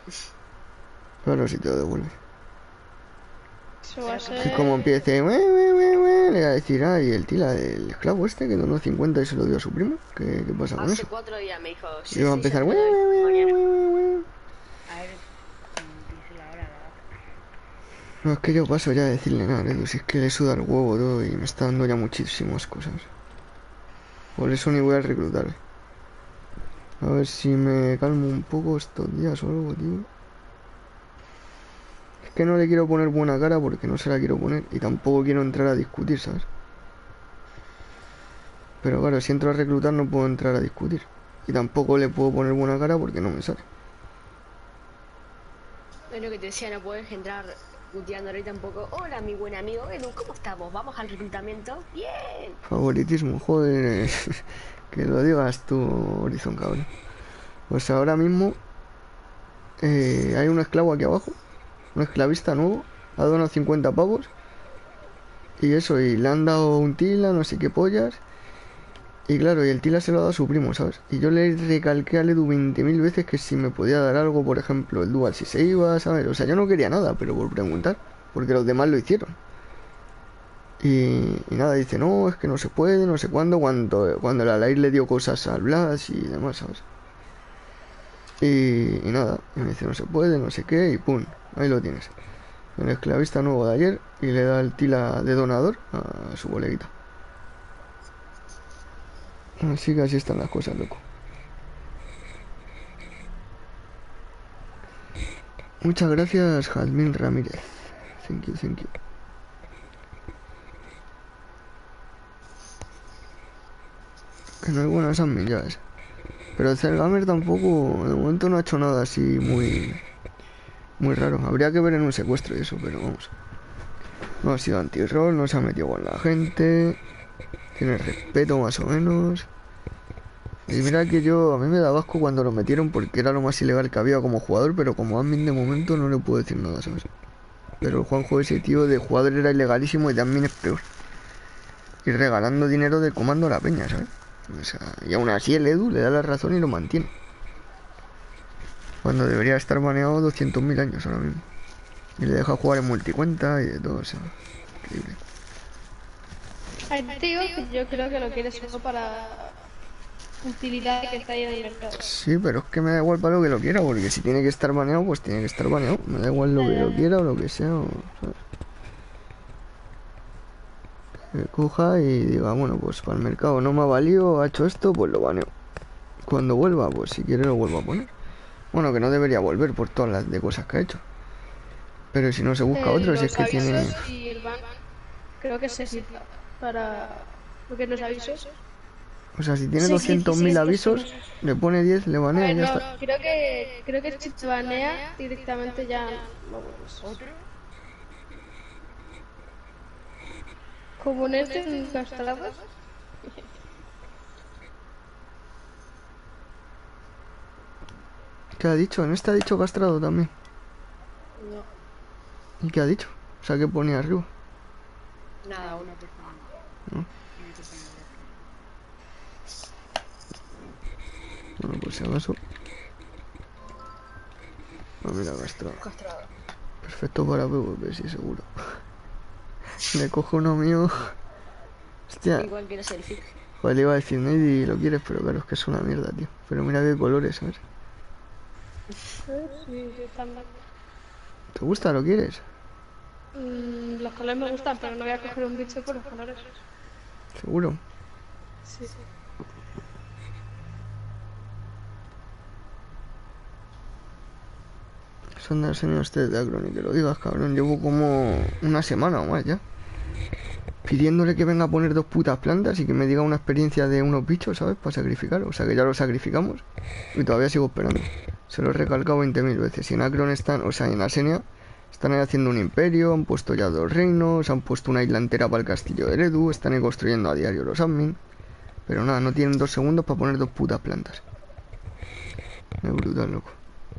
Claro, si te lo devuelve. Eso va a Y ser... como empiece... "Ue, ue, ue, ue", le iba a decir, ah, y el tila del esclavo este que donó cincuenta y se lo dio a su primo. ¿Qué, qué pasa con Hace eso? cuatro días me dijo, Y sí, iba a sí, empezar, ya te "Ué, lo doy ué, ué, mañana". ué, ué". A ver, mm, dice la hora, la data. No, es que yo paso ya a decirle nada, Edu, si es que le suda el huevo todo y me está dando ya muchísimas cosas. Por eso ni voy a reclutar. A ver si me calmo un poco estos días o algo, tío. Es que no le quiero poner buena cara porque no se la quiero poner y tampoco quiero entrar a discutir, ¿sabes? Pero claro, si entro a reclutar no puedo entrar a discutir. Y tampoco le puedo poner buena cara porque no me sale. Es lo que te decía, no puedes entrar puteando ahorita un poco. Hola, mi buen amigo Edu, ¿cómo estamos? ¿Vamos al reclutamiento? ¡Bien! Favoritismo, joder. Que lo digas tú, Horizon, cabrón. Pues ahora mismo eh, hay un esclavo aquí abajo. Un esclavista nuevo. Ha donado cincuenta pavos. Y eso, y le han dado un tila, no sé qué pollas. Y claro, y el tila se lo ha dado a su primo, ¿sabes? Y yo le recalqué al Edu veinte mil veces que si me podía dar algo, por ejemplo, el Dual si se iba, ¿sabes? O sea, yo no quería nada, pero por preguntar. Porque los demás lo hicieron. Y, y nada, dice, no, es que no se puede, no sé cuándo, cuando, cuando el Alair le dio cosas al Blas y demás, ¿sabes? Y, y nada, y me dice, no se puede, no sé qué, y pum, ahí lo tienes. El esclavista nuevo de ayer y le da el tila de donador a su coleguita. Así que así están las cosas, loco. Muchas gracias, Jazmín Ramírez. Thank you, thank you. Que no hay buenas admin ya es. Pero el Zergamer tampoco, de momento no ha hecho nada así muy... Muy raro. Habría que ver en un secuestro y eso, pero vamos. No ha sido anti-roll, no se ha metido con la gente. Tiene respeto más o menos. Y mira que yo, a mí me daba asco cuando lo metieron porque era lo más ilegal que había como jugador, pero como admin de momento no le puedo decir nada, ¿sabes? Pero el Juanjo ese tío de jugador era ilegalísimo y de admin es peor. Y regalando dinero de comando a la peña, ¿sabes? O sea, y aún así el Edu le da la razón y lo mantiene. Cuando debería estar baneado doscientos mil años ahora mismo. Y le deja jugar en multicuenta y de todo, o sea, increíble. Hay tío que yo creo que lo quiere solo para utilidad que está ahí en el mercado. Sí, pero es que me da igual para lo que lo quiera, porque si tiene que estar baneado, pues tiene que estar baneado. Me da igual lo que lo quiera o lo que sea, o, ¿sabes? Que coja y diga, bueno, pues para el mercado no me ha valido, ha hecho esto, pues lo baneo. Cuando vuelva, pues si quiere lo vuelvo a poner. Bueno, que no debería volver por todas las de cosas que ha hecho. Pero si no se busca Eh, otro, si los es que tiene... avisos y el ban creo que se cita para lo que es los avisos. O sea, si tiene Sí, doscientos mil dieciséis avisos, personas. le pone diez, le A banea ver, y ya no, está. creo que creo que si te banea directamente ya no vuelves. ¿Otro? Como en este en castrados. ¿Qué ha dicho? En este ha dicho castrado también. No, ¿Y qué ha dicho? O sea, ¿qué ponía arriba? nada, Una uno. persona. ¿No? Una persona de- Bueno, pues si acaso... Ah, mira, castrado. Castrado. Perfecto para P V P, sí, seguro. Le cojo uno mío. Hostia, Igual que no sé el fic. joder, le iba a decir Nady, lo quieres, pero claro, es que es una mierda, tío. Pero mira qué colores, ¿sabes? Sí, sí, están bien. ¿Te gusta? ¿Lo quieres? Mm, los colores me gustan, pero no voy a coger un bicho por los colores. ¿Seguro? Sí. Son de enseñar ustedes de Acron y que lo digas, cabrón. Llevo como una semana o más ya. Pidiéndole que venga a poner dos putas plantas y que me diga una experiencia de unos bichos, ¿sabes? Para sacrificar. O sea que ya lo sacrificamos y todavía sigo esperando. Se lo he recalcado veinte mil veces. Y en Acron están, o sea, en Asenia, están ahí haciendo un imperio, han puesto ya dos reinos, han puesto una isla entera para el castillo de Eredu, están ahí construyendo a diario los admin. Pero nada, no tienen dos segundos para poner dos putas plantas. Es brutal, loco.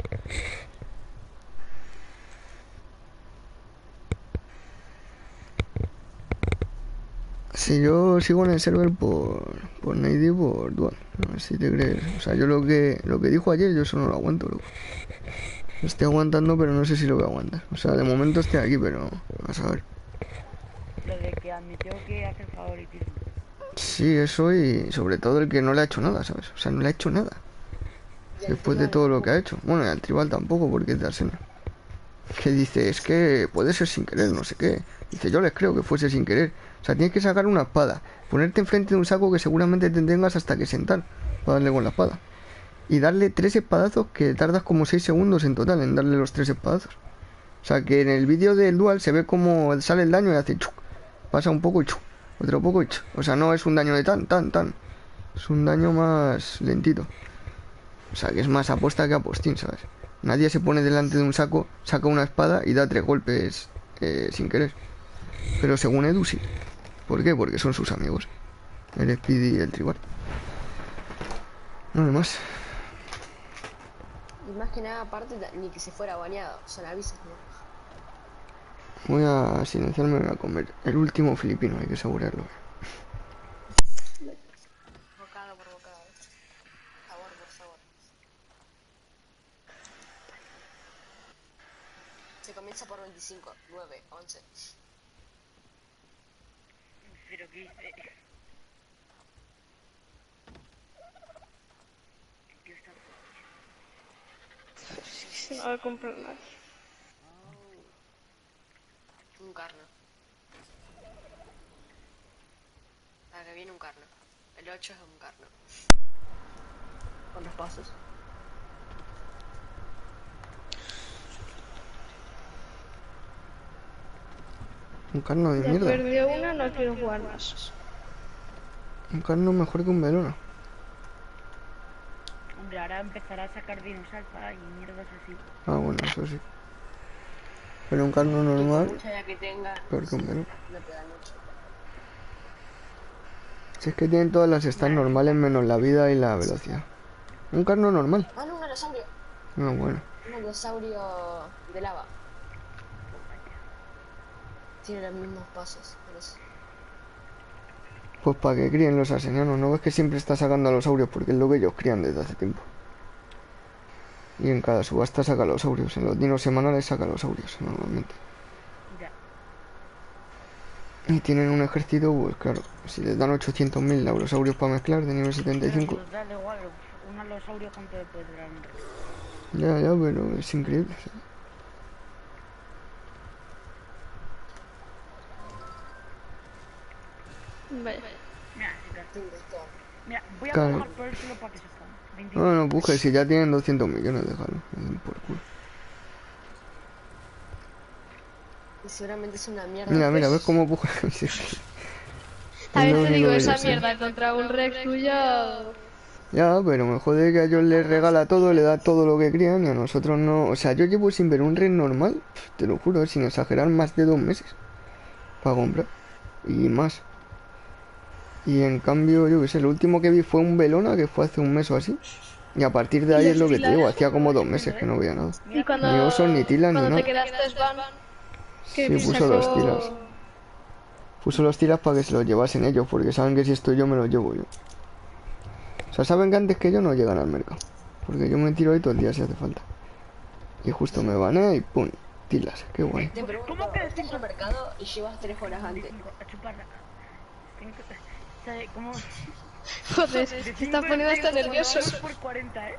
Si yo sigo en el server por, por Nady, por Dual, no sé si te crees. O sea, yo lo que lo que dijo ayer, yo eso no lo aguanto, loco. Lo estoy aguantando, pero no sé si lo voy a aguantar. O sea, de momento estoy aquí, pero a saber. Lo de que admitió que hace favoritismo. Sí, eso y sobre todo el que no le ha hecho nada, ¿sabes? O sea, no le ha hecho nada. Y al Después de tribal todo lo que ha tampoco. hecho. Bueno, y al tribal tampoco, porque es de Arsenal. Que dice, es que puede ser sin querer, no sé qué. Dice, yo les creo que fuese sin querer. O sea, tienes que sacar una espada, ponerte enfrente de un saco que seguramente te tengas hasta que sentar para darle con la espada. Y darle tres espadazos que tardas como seis segundos en total en darle los tres espadazos. O sea, que en el vídeo del dual se ve como sale el daño y hace chuc. Pasa un poco y chuc. Otro poco y chuc. O sea, no es un daño de tan, tan, tan. Es un daño más lentito. O sea, que es más aposta que apostín, ¿sabes? Nadie se pone delante de un saco, saca una espada y da tres golpes eh, sin querer. Pero según Edu sí. ¿Por qué? Porque son sus amigos. El Speedy y el Tribal. No hay más. Y más que nada, aparte, da- ni que se fuera bañado. Son avisos, ¿no? Voy a silenciarme y voy a comer. El último filipino, hay que asegurarlo. Bocado por bocado. Sabor por sabor. Se comienza por veinticinco, nueve, once. Pero que hice. ¿Qué está? No voy a comprar nada. Un carno. La que viene un carno. El ocho es un carno. Con los pasos. Un carno de Ya mierda. perdió una, no quiero jugar más. Un carno mejor que un velona. Hombre, ahora empezará a sacar dinos alfa y mierdas así. Ah, bueno, eso sí. Pero un carno Y por normal, mucha ya que tenga, peor que un velona. no te da mucho. Si es que tienen todas las stats normales menos la vida y la velocidad. Un carno normal. Ah, no, un alosaurio. No, bueno. Un alosaurio de lava. Tiene los mismos pasos. Por eso. Pues para que críen los asenianos. ¿No ves que siempre está sacando a los saurios? Porque es lo que ellos crían desde hace tiempo. Y en cada subasta saca los saurios. En los dinos semanales saca los saurios, normalmente. Ya. Y tienen un ejército, pues claro. Si les dan ochocientos mil laurosaurios para mezclar de nivel setenta y Pero cinco. pues dale igual, un alosaurio cuánto le puede durar un rey. Ya, ya, pero es increíble. ¿Sí? Vaya. Mira, si te- Tiene de todo. mira, voy a Claro. bajar por el suelo para que se jodan. veinticinco. No, no, puje, si ya tienen doscientos millones, déjalo. me den por culo. Y seguramente es una mierda. Mira, mira, ves cómo puje. Sí, A es lo veces único digo, que esa yo sé. mierda contra un Rex tuya. Ya, pero me jode que a ellos les regala todo, le da todo lo que crían y a nosotros no. O sea, yo llevo sin ver un red normal, te lo juro, sin exagerar, más de dos meses para comprar. Y más. Y en cambio, yo qué sé, lo último que vi fue un Velona, que fue hace un mes o así. Y a partir de ¿Y ahí los es lo que te tilas? digo, hacía como dos meses que no veía nada. Y cuando, Ni osos, ni tilas, ni cuando te nada. quedaste van, que Sí, puso los tilas. Puso los tiras para que se los llevasen ellos, porque saben que si estoy yo me los llevo yo. O sea, saben que antes que yo no llegan al mercado. Porque yo me tiro ahí todo el día si hace falta. Y justo me banea y pum, tilas, qué guay. Te pregunto, ¿Cómo que estás en el mercado y llevas tres horas antes. veinticinco, a chuparla. Cinco- ¿Sabe cómo? Joder, se está poniendo hasta nervioso. dos por cuarenta, ¿eh?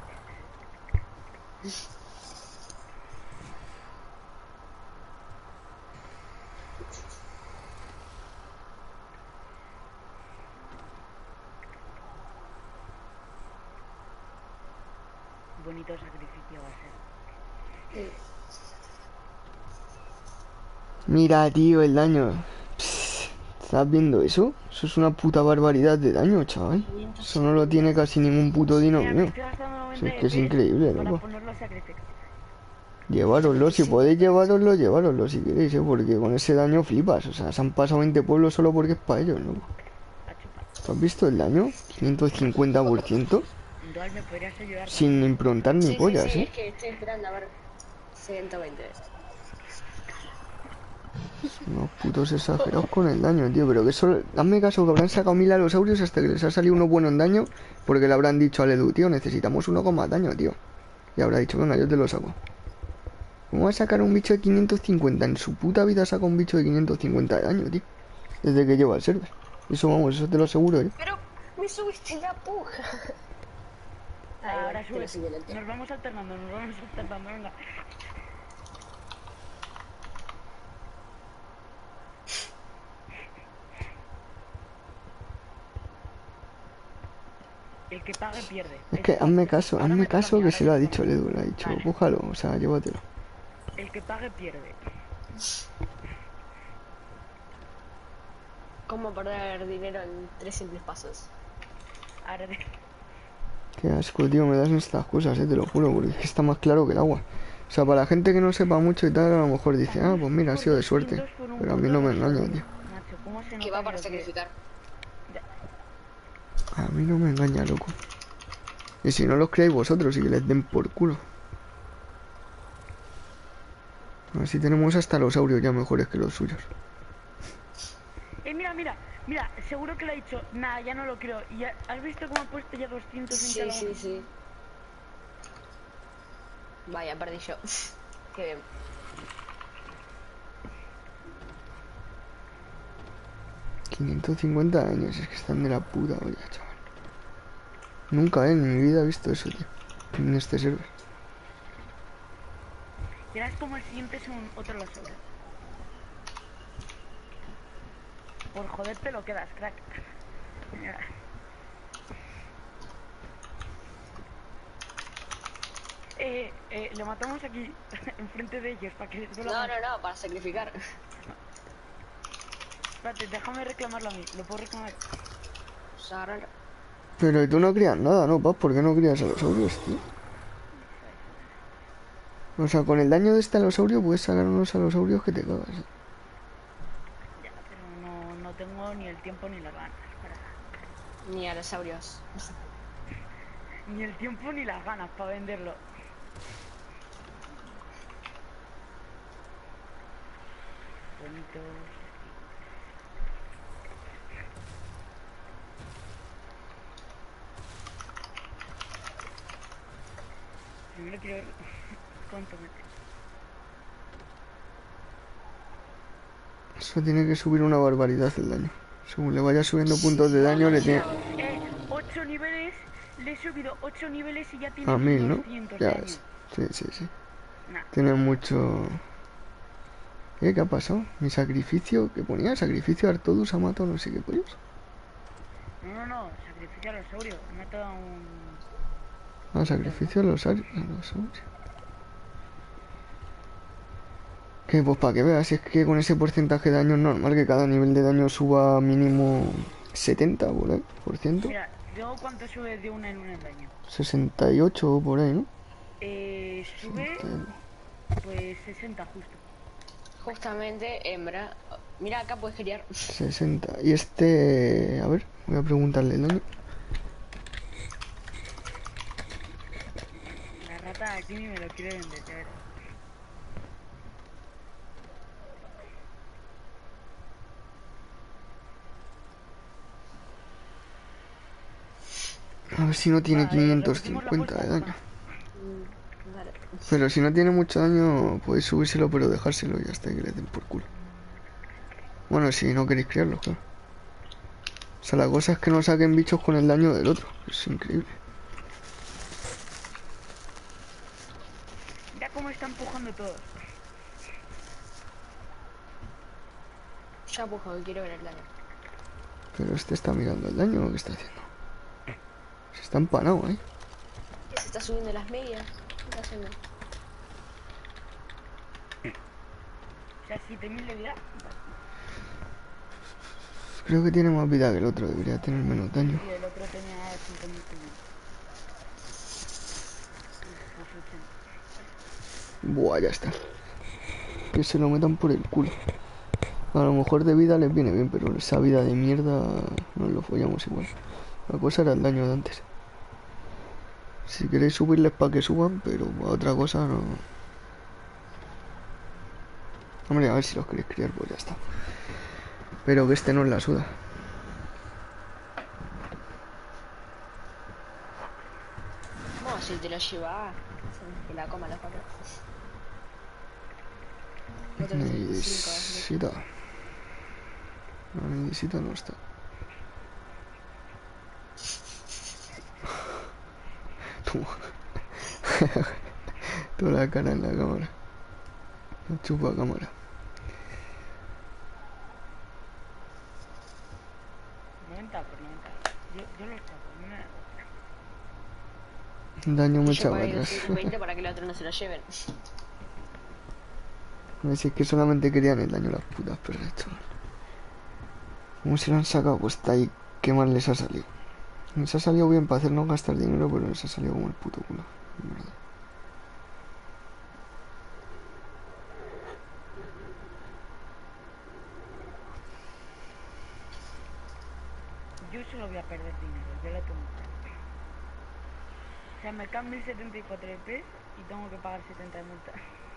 Bonito sacrificio va a ser. Mira, tío, el daño. Psst, ¿estás viendo eso? Eso es una puta barbaridad de daño, chaval. Eso no lo tiene casi ningún puto dino Mira, me mío. estoy gastando Si noventa es que es de P increíble, para loco. ponerlo a sacrificio. Llevároslo, si podéis llevároslo, llevároslo si queréis, ¿eh? Porque con ese daño flipas. O sea, se han pasado veinte pueblos solo porque es para ellos, loco. A chupar. ¿Tú has visto el daño? quinientos cincuenta por ciento. Igual me podrías ayudar. Sin improntar ni Sí, sí, pollas, sí, ¿eh? es que estoy esperando a ver. ciento veinte. Unos putos exagerados con el daño, tío. Pero que eso... Hazme caso, que habrán sacado mil alosaurios hasta que les ha salido uno bueno en daño. Porque le habrán dicho al Edu, tío, necesitamos uno con más daño, tío. Y habrá dicho, venga, yo te lo saco. ¿Cómo va a sacar un bicho de quinientos cincuenta? En su puta vida saca un bicho de quinientos cincuenta de daño, tío. desde que lleva el server. Eso vamos, eso te lo aseguro yo. Pero me subiste la puja. Ahí va, Ahora te sube. lo subí el entero. Nos vamos alternando, nos vamos alternando, venga. El que pague pierde. Es que hazme caso, Ahora hazme me toca a caso mí, que ahora se me lo ha toca a dicho mí. el Edu, le ha dicho, Vale. cójalo, o sea, llévatelo. El que pague pierde. ¿Cómo perder dinero en tres simples pasos? Ahora de... Qué asco, tío, me das estas cosas, eh, te lo juro, porque es que está más claro que el agua. O sea, para la gente que no sepa mucho y tal, a lo mejor dice, ah, pues mira, ha sido de suerte. Pero a mí no me engaña, tío. Macho, ¿cómo se Que nota va para lo que- sacrificar. A mí no me engaña, loco. Y si no los creéis vosotros y que les den por culo. Así tenemos hasta los aurios ya mejores que los suyos. Eh, mira, mira, mira, seguro que lo ha dicho. Nah, ya no lo creo. ¿Y ya- has visto cómo ha puesto ya doscientos en Sí, cada sí, uno? sí. Vaya, perdí yo. Qué bien. quinientos cincuenta años, es que están de la puta olla, chaval. Nunca, eh, en mi vida he visto eso, tío. En este server. Verás como el siguiente es un otro los sobres. Por joder te lo quedas, crack. Mira. Eh, eh, lo matamos aquí, enfrente de ellos, para que les duela No, más. no, no, para sacrificar. Espérate, déjame reclamarlo a mí, lo puedo reclamar. Pues agárralo. Pero tú no crías nada, ¿no, pap? ¿Por qué no crías a los aurios, tío? O sea, con el daño de este alosaurio puedes sacar unos alosaurios que te cagas, eh. Ya, pero no, no tengo ni el tiempo ni las ganas para... Ni a los saurios. Ni el tiempo ni las ganas para venderlo. Bonito. Primero quiero ver cuánto mete. Eso tiene que subir una barbaridad el daño. Según le vaya subiendo puntos de daño, le tiene... Eh, ocho niveles, le he subido ocho niveles y ya tiene A mil, ¿no? doscientos Ya de daño. ves. Sí, sí, sí. Nah. Tiene mucho... ¿Eh? ¿Qué ha pasado? Mi sacrificio... ¿Qué ponía? Sacrificio a Artodus ha matado no sé qué pollos. No, no, no, sacrificio a los saurios. He matado a un... Ah, sacrificio a los aurios. A los aurios. Que pues para que veas, si es que con ese porcentaje de daño es normal que cada nivel de daño suba mínimo setenta por ahí, por ciento. Mira, luego cuánto sube de una en una en daño. sesenta y ocho por ahí, ¿no? Eh, sube pues sesenta justo. Justamente, hembra. Mira, acá puedes criar. sesenta. Y este... A ver, voy a preguntarle el daño. La rata aquí ni me lo quiere vender, ya verás. A ver si no tiene Vale, quinientos repetimos la cincuenta de apuesta. daño. Mm, Vale. Pero si no tiene mucho daño, podéis subírselo pero dejárselo y ya está, que le den por culo. Bueno, si no queréis criarlo, claro. O sea, la cosa es que no saquen bichos con el daño del otro. Es increíble. Mira cómo está empujando todo. Ya pujo, que quiero ver el daño. Pero este está mirando el daño, ¿o qué está haciendo? Se está empanado ahí. ¿Qué se está subiendo las medias? ¿Qué está haciendo? O sea, siete mil de vida. Creo que tiene más vida que el otro, debería tener menos daño. Y el otro tenía cinco mil quinientos. Buah, ya está. Que se lo metan por el culo. A lo mejor de vida les viene bien, pero esa vida de mierda nos lo follamos igual. La cosa era el daño de antes. Si queréis subirles para que suban, pero a otra cosa no. Hombre, a ver si los queréis criar, pues ya está. Pero que este no es la suda. No, si te lo lleva, que la coma la vaca. Otro cinco, Necesita. La medicita no está. Toma. Toda la cara en la cámara. La chupa cámara. noventa por noventa. Yo, yo lo saco, no me da Daño Y me yo echaba por ahí atrás. doscientos veinte para que los otros no se lo lleven. Me decís que solamente querían el daño las putas perras, chaval. ¿Cómo se lo han sacado? Pues está ahí. Qué mal les ha salido. Les ha salido bien para hacernos gastar dinero, pero les ha salido como el puto culo. En verdad. Yo solo voy a perder dinero, yo lo tengo claro. O sea, me caen mil setenta y cuatro E P y tengo que pagar setenta de multa.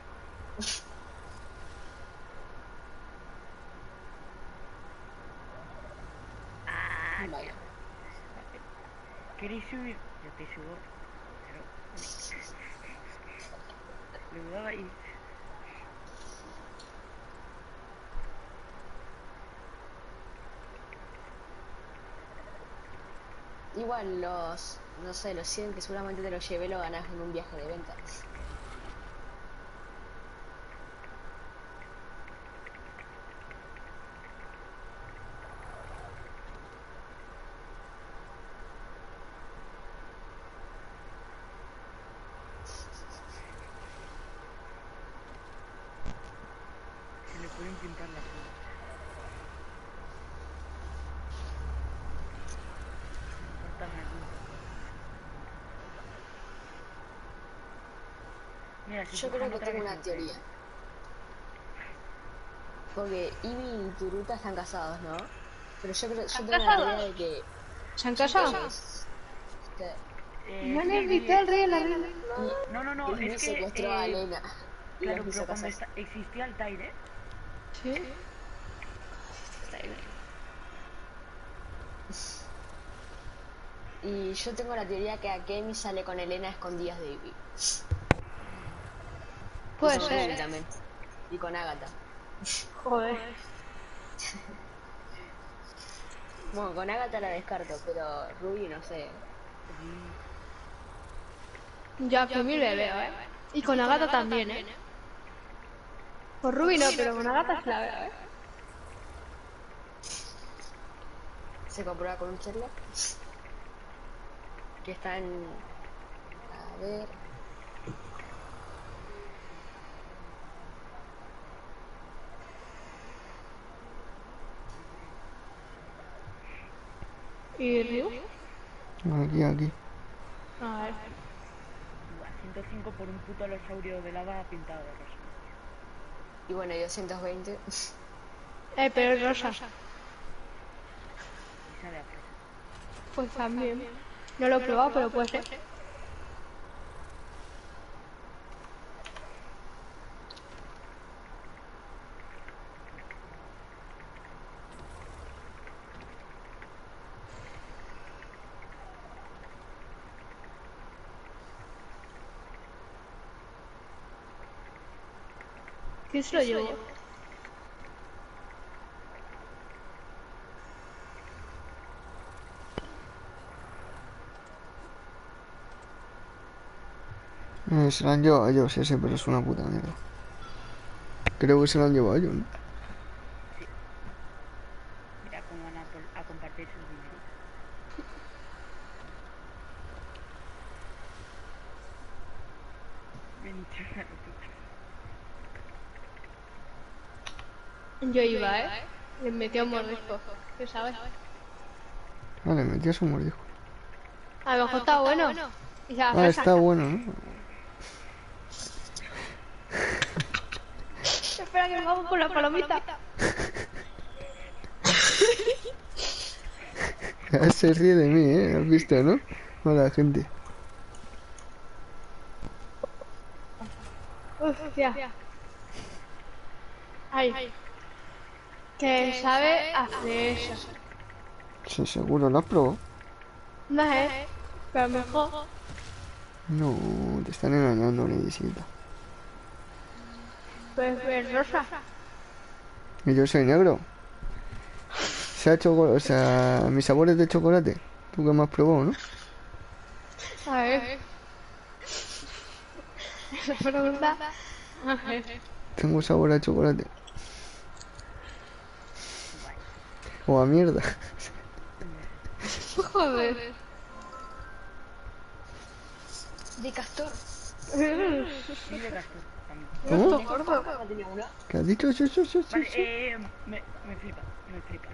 Vaya. ¿Queréis subir? Yo te subo. Pero... Lo ahí. Igual los, no sé, los cien que seguramente te los llevé lo ganás en un viaje de ventas. Se le pueden pintar las uñas. Córtame aquí. Mira, si Yo fijan creo que otra tengo vez una no teoría. caigo. Porque Ivy y Turuta están casados, ¿no? Pero yo creo, yo ¿Están tengo una casados? teoría de que ¿Se han casado? es, que Eh, No sí, le sí, invité al rey y a la reina. I- No, no, no, Ivy es que... secuestró a Eh, Elena y claro, los pero hizo cuando casarse. esta- existía el Taire, Sí. Y yo tengo la teoría que Akemi sale con Elena a escondidas de Ivy. Puede Y con ser. Ruby también. Y con Agatha. Joder. Bueno, con Agatha la descarto, pero Ruby no sé. Yo a Femi le veo, ¿eh? Y con Agatha también, ¿eh? Con Ruby no, pero con Agatha sí la veo, ¿eh? Se comprueba con un Sherlock. Que está en... A ver... ¿Y Ryu? Aquí, aquí. A ver. Buah, ciento cinco por un puto alosaurio de lava pintado de rosa. Y bueno, y doscientos veinte. Eh, pero es rosa. Y sabe a fresa. Pues también. No lo he probado, pero puede ser. ¿Quién se lo llevó? Eh, se lo han llevado ellos, ese, pero es una puta mierda. Creo que se lo han llevado ellos, ¿no? Mira cómo van a, pol- a compartir sus dineritos. Mentira, Yo iba, ¿eh? Le metió un mordisco. ¿Qué sabes? Vale, metías un mordisco. A lo mejor está bueno. Y se Ah, fresa. está bueno, ¿no? Espera que vamos con la palomita. Se ríe de mí, ¿eh? ¿Has visto, no? Hola, gente. Hostia. Ay. Que sabe a fresa. Sí, seguro, ¿lo has probado? No es, pero mejor. No, te están engañando, Nedisita. Pues es rosa. ¿Y yo soy negro? sea chocolate, o sea, mis sabores de chocolate. Tú que me has probado, ¿no? A ver. Esa pregunta. A ver. Tengo sabor a chocolate. O a mierda. Joder. De castor. Sí, de Castor también. ¿Cómo? Esto gordo. ¿No tenía una? ¿Qué has dicho? Sí, sí, sí, sí, Vale, sí. eh, me, me flipa, me flipa.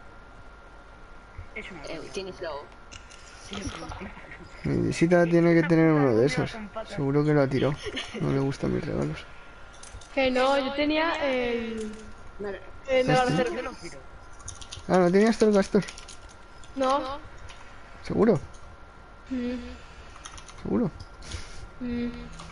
Es una Eh, broma. tiene flow. Tiene flow. Mi visita tiene que tener uno de esos. Seguro que lo ha tirado. No le gustan mis regalos. Que no, yo tenía el. No, no. El ¿Este? Megalocero. Yo lo quiero. Ah, ¿no tenías todo el castor? No. ¿Seguro? Mm, ¿Seguro? mm.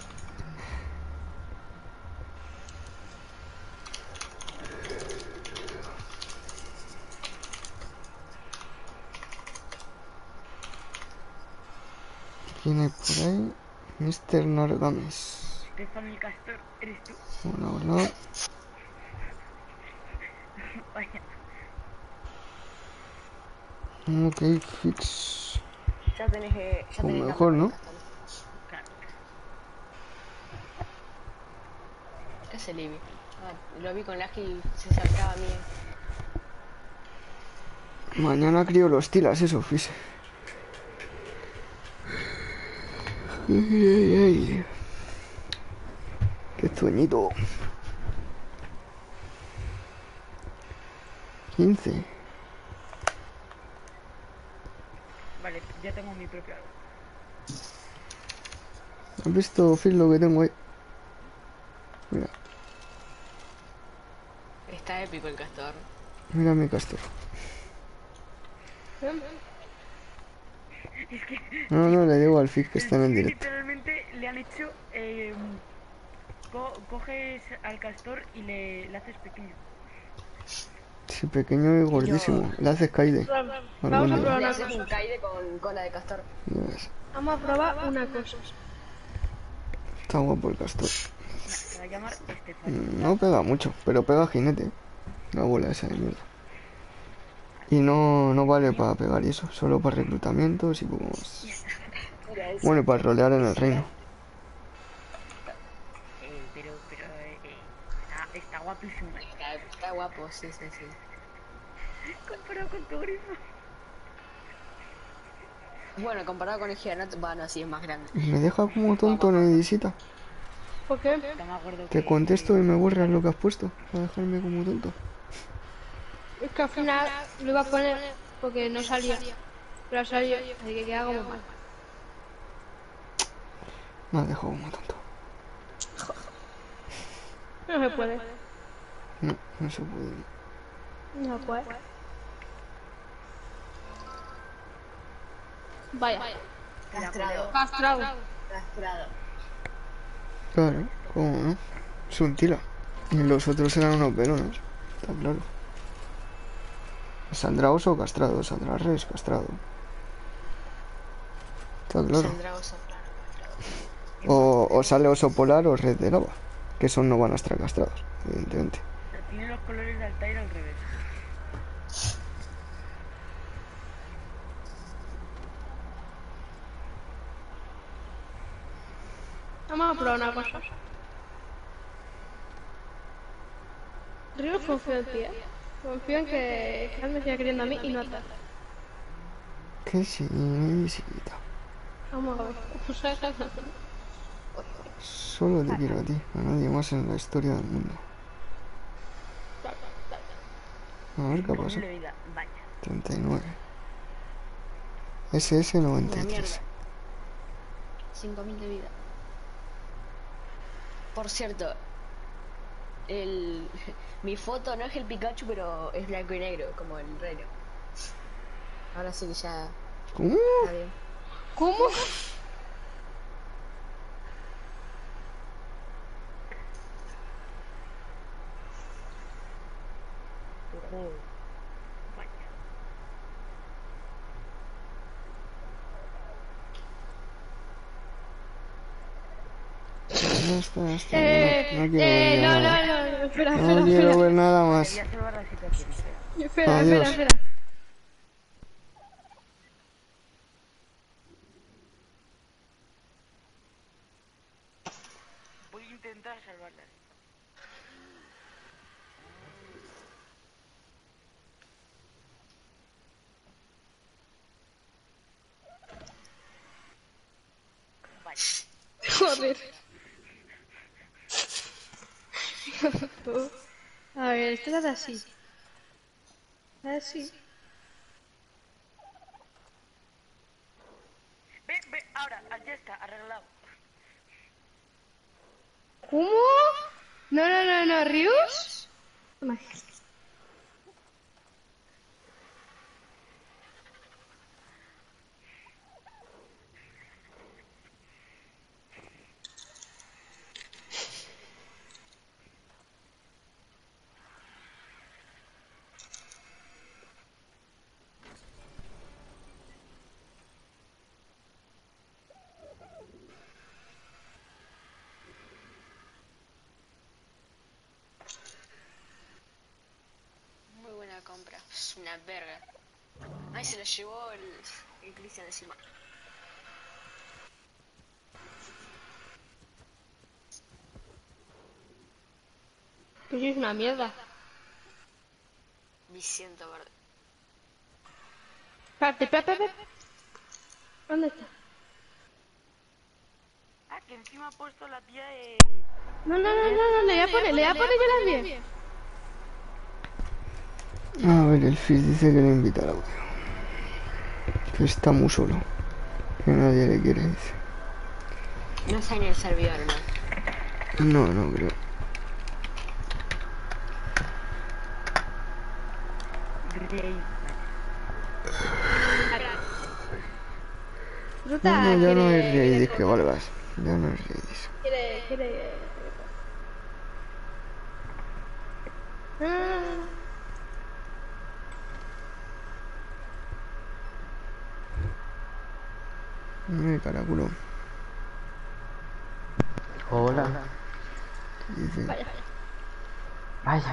¿Quién hay por ahí? mister Nargames. Estefan el Castor, eres tú. Hola, hola. Vaya. Ok, fix. Ya tenés, eh, ya Pues tenés mejor, la ¿no? castor. Claro. ¿Qué hace Libby? Ah, lo vi con Laji y se acercaba a mí. Mañana crío los tilas, eso, fíjese. Ay, ay, ay. Qué sueñito. quince. Vale, ya tengo mi propio árbol. ¿Has visto, Phil, lo que tengo ahí? Mira, Está épico el castor. mira mi castor. Es que No, no, le digo al Fix que está en el sí, directo. literalmente le han hecho... Eh, co- coges al Castor y le, le haces pequeño. Sí, pequeño y gordísimo. Le haces caide. Vamos Algún a día. probar Le una haces cosa. un caide con cola de castor. Ya ves. Vamos a probar una cosa. Está guapo el castor. Nah, se va a llamar Estefan. Mm, No pega mucho, pero pega jinete. La bola esa de mierda. Y no, no vale para pegar y eso, solo para reclutamientos y pues... Mira eso. Bueno, y para rolear en el reino. Eh, pero, pero, eh, eh, está, está guapísimo. eh. Está, está guapo, sí, sí, sí. Comparado con tu grifo. Bueno, comparado con el gigante, bueno, sí es más grande. Me deja como tonto en visita. ¿Por qué? No me acuerdo Te que- contesto y me borras lo que has puesto. Para dejarme como tonto. Es que al final lo iba a poner porque no salía. Pero salió, así que queda como mal. Me has dejado como tonto. No se puede. No, no se puede. No se puede. Vaya. Castrado. Castrado. Castrado. Claro, ¿cómo no? Es un tila. Y los otros eran unos velones. Está claro. ¿Saldrá oso o castrado? ¿Saldrá res castrado? Está claro. Saldrá oso, claro, castrado. O, o sale oso polar o red de lava. Que esos no van a estar castrados, evidentemente. Tiene los colores de Altair al revés. Vamos a probar una cosa. Río confío en ti, ¿eh? Confío en que que él me siga queriendo a mí y no a ti. Que sí, mi visita. Vamos a ver. O sea, Solo te quiero a ti, a nadie más en la historia del mundo. A ver qué Con pasa. mil de vida, vaya. treinta y nueve. S S noventa y Una mierda. tres. cinco mil de vida. Por cierto, el... mi foto no es el Pikachu, pero es blanco y negro, como el reino. Ahora sí que ya ¿Cómo? está bien. ¿cómo? Ojo. Vaya. Ya está, ya está. Eh, no, no quiero eh, ver no, nada. no, no, no, espera, No espera, quiero espera. ver nada más. Quería salvar la situación. espera. Espera, Adiós. espera, espera. Voy a intentar salvarlas. Vale. Joder. A ver, esto era así. Así. Ve, ve, ahora, ya está, arreglado. ¿Cómo? No, no, no, no, ¿Rius? Toma. Muy buena compra. Es una verga. Ay, se la llevó el, el Cristian encima. Pues es una mierda. Vicento verde. Espérate, espérate, espérate. ¿Dónde está? Ah, que encima ha puesto la tía de... No, no, no, no, no, le voy a poner, le voy a poner yo las bien. A ver, el Fizz dice que le invita al audio. Que está muy solo. Que nadie le quiere, dice. No está en el servidor, ¿no? No, no creo. Rey. Fruta, No, no, ya no quiere- es Reidis que valgas. Ya no es Reidis. Quiere, quiere... Ah, Mira, caraculo. Hola. ¿Qué dice? vaya. Vaya.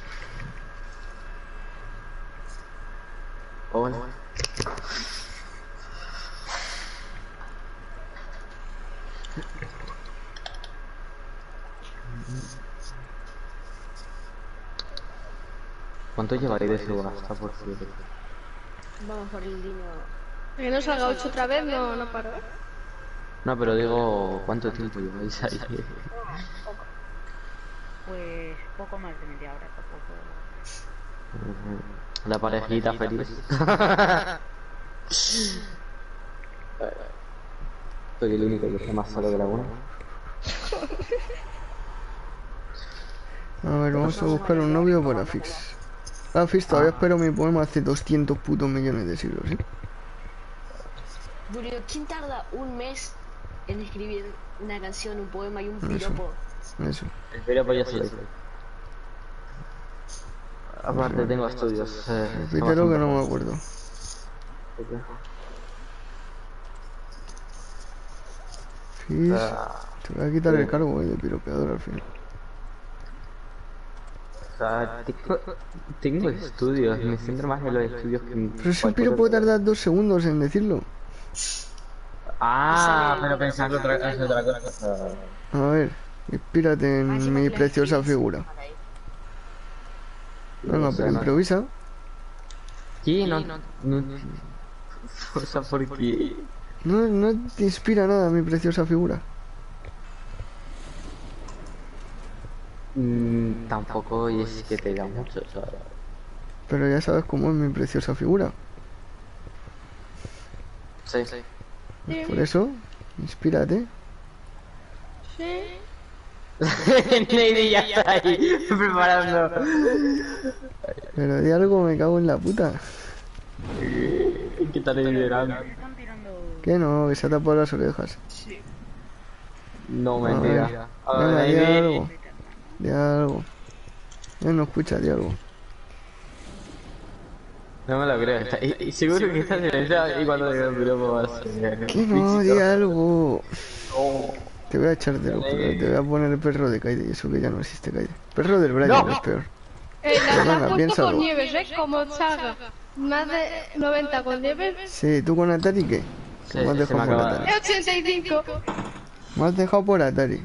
Hola. ¿Cuánto llevaréis de subasta, por cierto? Vamos por el dino. Que no salga ocho otra vez, no, no paro, ¿eh? No, pero digo, ¿cuánto tiempo lleváis ahí? Pues poco más de media hora, tampoco. La parejita feliz. Soy el único que está más solo que la buena. A ver, vamos a buscar un novio para Fix. Ah, Fix, todavía espero mi poema hace doscientos putos millones de siglos, ¿eh? Julio, ¿quién tarda un mes en escribir una canción, un poema y un Eso. piropo? Eso. El piropo ya se lo hice. Aparte tengo estudios. Eh, Repítelo que no me acuerdo. Fix, Ah, te voy a quitar el cargo eh, de piropeador al final. o sea, tengo, tengo estudios, me centro más en los estudios que en Pero si un cualquier piropo otra- tarda dos segundos en decirlo. Ah, pero pensando otra, es otra cosa. A ver, inspírate Ah, encima en mi que la preciosa escribes figura. por ahí. Venga, O sea, pero no- improvisa. ¿Qué? No, no, no- o sea, ¿por qué? No, no te inspira nada mi preciosa figura. Mm, tampoco es que te da mucho, o sea, Pero ya sabes cómo es mi preciosa figura. sí, sí. Por eso, inspírate. Sí. Nady ya está ahí, preparando. Pero de algo me cago en la puta. ¿Qué tal liderando? Están tirando... Que no, que se ha tapado las orejas. No, A ver, mentira. A venga, ver, di Nady. algo. Di algo. Él no escucha, di algo. No me lo creo, está, y, y seguro que está silenciado y cuando diga el piropo va a ser... Que no, di algo. No. Te voy a echar de lo juro, te voy a poner el perro de Kaide y eso que ya no existe Kaide. Perro del Brian No. es peor. Eh, las Venga, has puesto piénsalo. con nieves, ¿eh? Como Saga. Más de noventa con nieves. Sí, ¿tú con Atari qué? Sí, ¿Qué me has sí, se dejado me por acaba. Atari? ochenta y cinco. Me has dejado por Atari.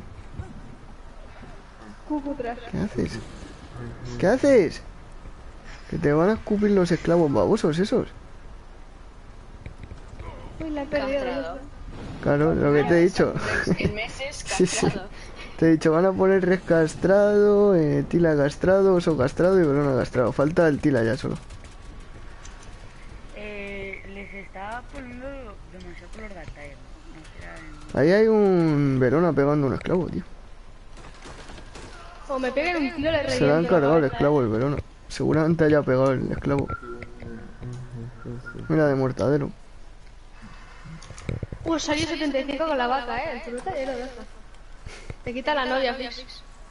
Cúputras. ¿Qué haces? ¿Qué haces? Que te van a escupir los esclavos babosos esos. Uy, la he perdido. Castrado. Claro, lo que te he dicho. En meses Sí, sí. castrado. Te he dicho, van a poner res castrado, eh, tila castrado, oso castrado y verona castrado. Falta el tila ya solo. Eh, les está poniendo demasiado color de talla. No será en... Ahí hay un verona pegando a un esclavo, tío. O me peguen un tiro, le reviento. Se le han la cargado el cabeza, esclavo el verona. Seguramente haya pegado el esclavo. Mira, de mortadero. ¿eh? Uh, salió setenta y cinco con la vaca, eh. El fruta ya lo deja. Te quita la novia, Fix.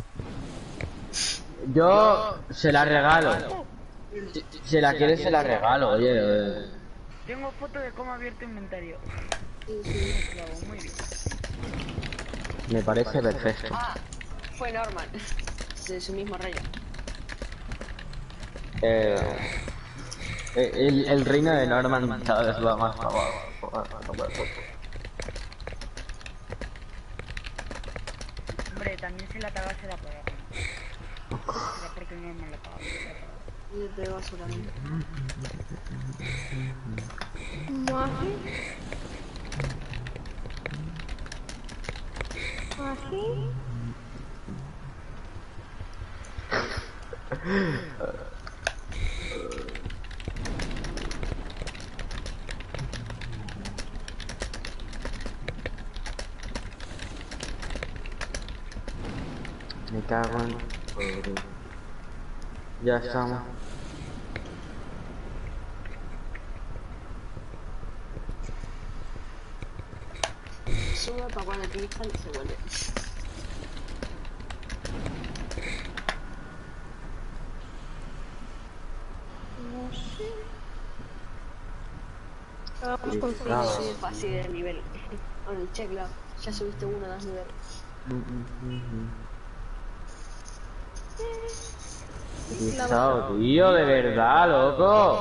Yo se la regalo. Si, si la quieres, se la regalo, oye. eh. Tengo foto de cómo ha abierto inventario. Esclavo, muy bien. Me parece perfecto. Ah, fue Norman. De su mismo reino. Eh, el, el reino de Norman cada vez va más para abajo. Hombre, también si la taga se la paga. Será porque no me la paga. Y de basura. Magi. Magi. Me cago en... Ya estamos. Sube para cuando te dispan y se vuelve. No sé. Vamos con Ah. Fix. Sube fácil de nivel. Con el checklog. Ya subiste uno de los niveles. Chao, tío, de verdad, loco.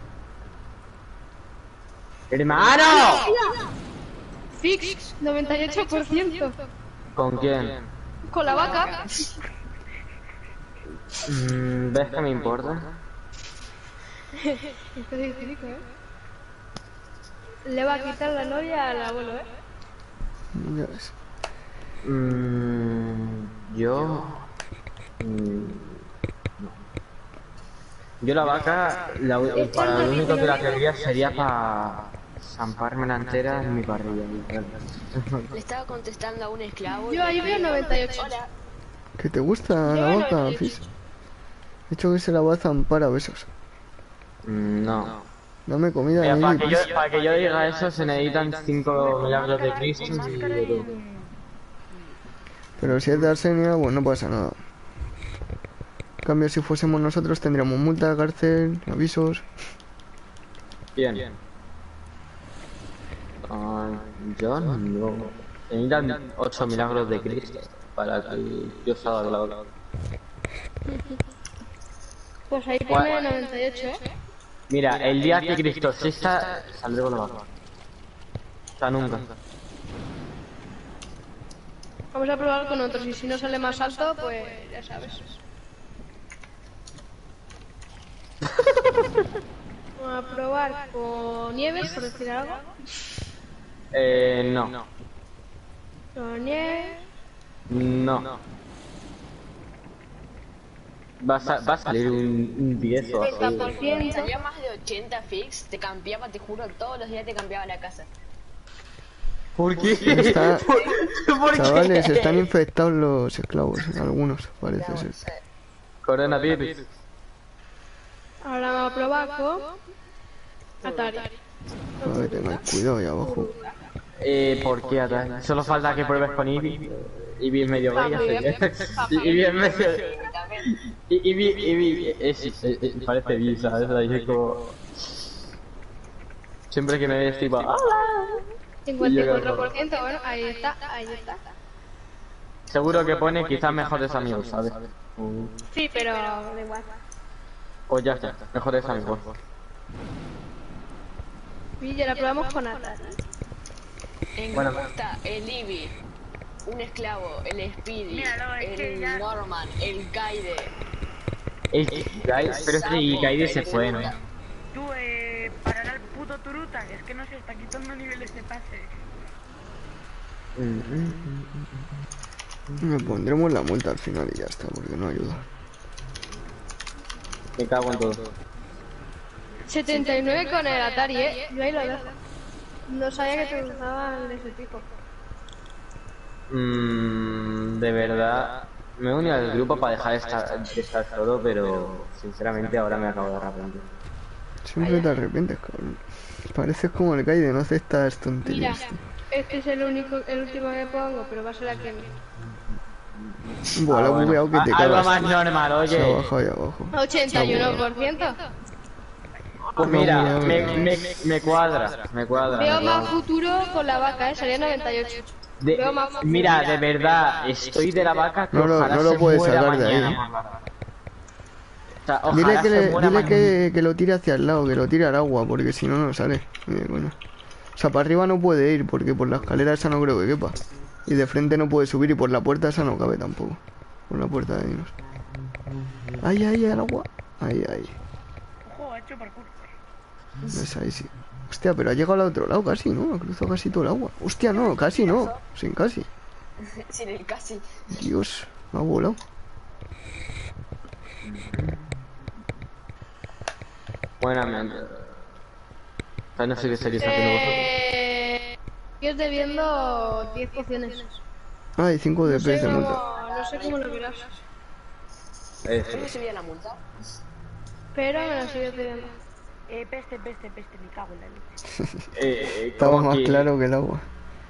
¡Hermano! Fix, noventa y ocho por ciento. ¿Con quién? Con la vaca. Mm, ¿Ves que me importa? Esto es cínico, ¿eh? Le va a quitar la novia al abuelo, ¿eh? Ya ves. Mm, yo... Mm, no. Yo la vaca, la, para lo único que la querría sería para zampármela entera en mi parrilla. Le estaba contestando a un esclavo. Yo ahí veo noventa y ocho. Hola. ¿Que te gusta Yo la no vaca, lo he Fis? hecho. He dicho que se la va a zampar a besos. Mm, no. Dame comida Mira, ahí, para, que yo, Fis. para que yo diga eso se necesitan cinco milagros de Cristo y Máscara de y todo. un... Pero si es de Arsenia, pues no pasa nada. En cambio, si fuésemos nosotros, tendríamos multa, cárcel, avisos. Bien. Ah, yo no. Necesitan ocho milagros de Cristo para que yo salga de la ola. Pues ahí Guay. tiene noventa y ocho, ¿eh? Mira, el día que Cristo exista, saldré con la vaca. O sea, nunca. Vamos a probar con otros y si no sale más alto, pues ya sabes. Vamos a probar con nieves, por decir algo. Eh, no. Con nieves. No. Va a, sa- va a salir un, un diez o treinta así. por ciento. Salía más de ochenta fix, te cambiaba, te juro, todos los días te cambiaba la casa. ¿Por qué? Está- ¿Por, ¿por Chavales, qué? están infectados los esclavos, algunos, parece ser. Coronavirus. Ahora vamos a probar con Atari. A ver, tengáis cuidado ahí abajo. Eh, ¿por qué atrás? Solo falta que pruebes con Eevee. Eevee es medio gay, así que... Eevee es medio... Eevee, Eevee, es, es, es- parece bi, ¿sabes? Ahí es como... Siempre que me ves tipo... ¡Hola! cincuenta y cuatro por ciento, bueno, ahí está, ahí está. Seguro que pone quizás mejores amigos, ¿sabes? Sí, pero da igual. Pues ya está, mejor esa mejor. Y ya la probamos con Atari. En Bueno, grupo está el Eevee, un esclavo, el Speedy, Míralo, es que el ya- Norman, el Gaide. El Ikai, pero es que Ikai se fue, ¿no? Tú, eh, parar al puto Turuta, que es que no se está quitando niveles de pase. Me pondremos la multa al final y ya está, porque no ayuda. Me cago en todo. setenta y nueve con el Atari, eh. Yo ahí lo dejo. No sabía que te gustaban de ese tipo. Mmm, de verdad, me he unido al grupo para dejar de estar, de estar solo, pero sinceramente ahora me acabo de arrepentir. Siempre te arrepientes, cabrón. Pareces como el Gaide, no aceptas Mira, tonterías. este es el único, el último que pongo, pero va a ser aquí. Buah, la he bueno. bugueado que te Ah, algo cagas. más normal, Se ha oye. bajado ahí abajo. ochenta y uno por ciento. Pues mira, me, me, me cuadra, me cuadra. Veo me más cuadra. futuro con la vaca, eh. Sería noventa y ocho. De- Veo más futuro. mira, de verdad, estoy de la vaca que No lo- ojalá no lo se puedes muera sacar de ahí, mañana ¿eh? por la vaca. O sea, ojalá Dile que, se le, muera dile mañana. que, que lo tire hacia el lado, que lo tire al agua, porque si no, no sale. Ni de coña. O sea, para arriba no puede ir, porque por la escalera esa no creo que quepa. Y de frente no puede subir, y por la puerta esa no cabe tampoco. Por la puerta de dinos. Ahí, ahí, al agua. Ahí, ahí. Ojo, ha hecho parkour. ¿Ves? Ahí sí. Hostia, pero ha llegado al otro lado casi, ¿no? Ha cruzado casi todo el agua. Hostia, no, casi no. Sin casi. Sin el casi. Dios, me ha volado. Buenamente. O sea, no sé qué estaréis haciendo vosotros. Eh, yo estoy viendo diez pociones. Ah, y cinco de No sé pez de multa. cómo, no sé cómo lo verás. Eh, ¿Cómo se veía la multa? Pero me lo sigo pidiendo. Eh, peste, peste, peste, me cago en la leche. eh, Estaba como más que- claro que el agua.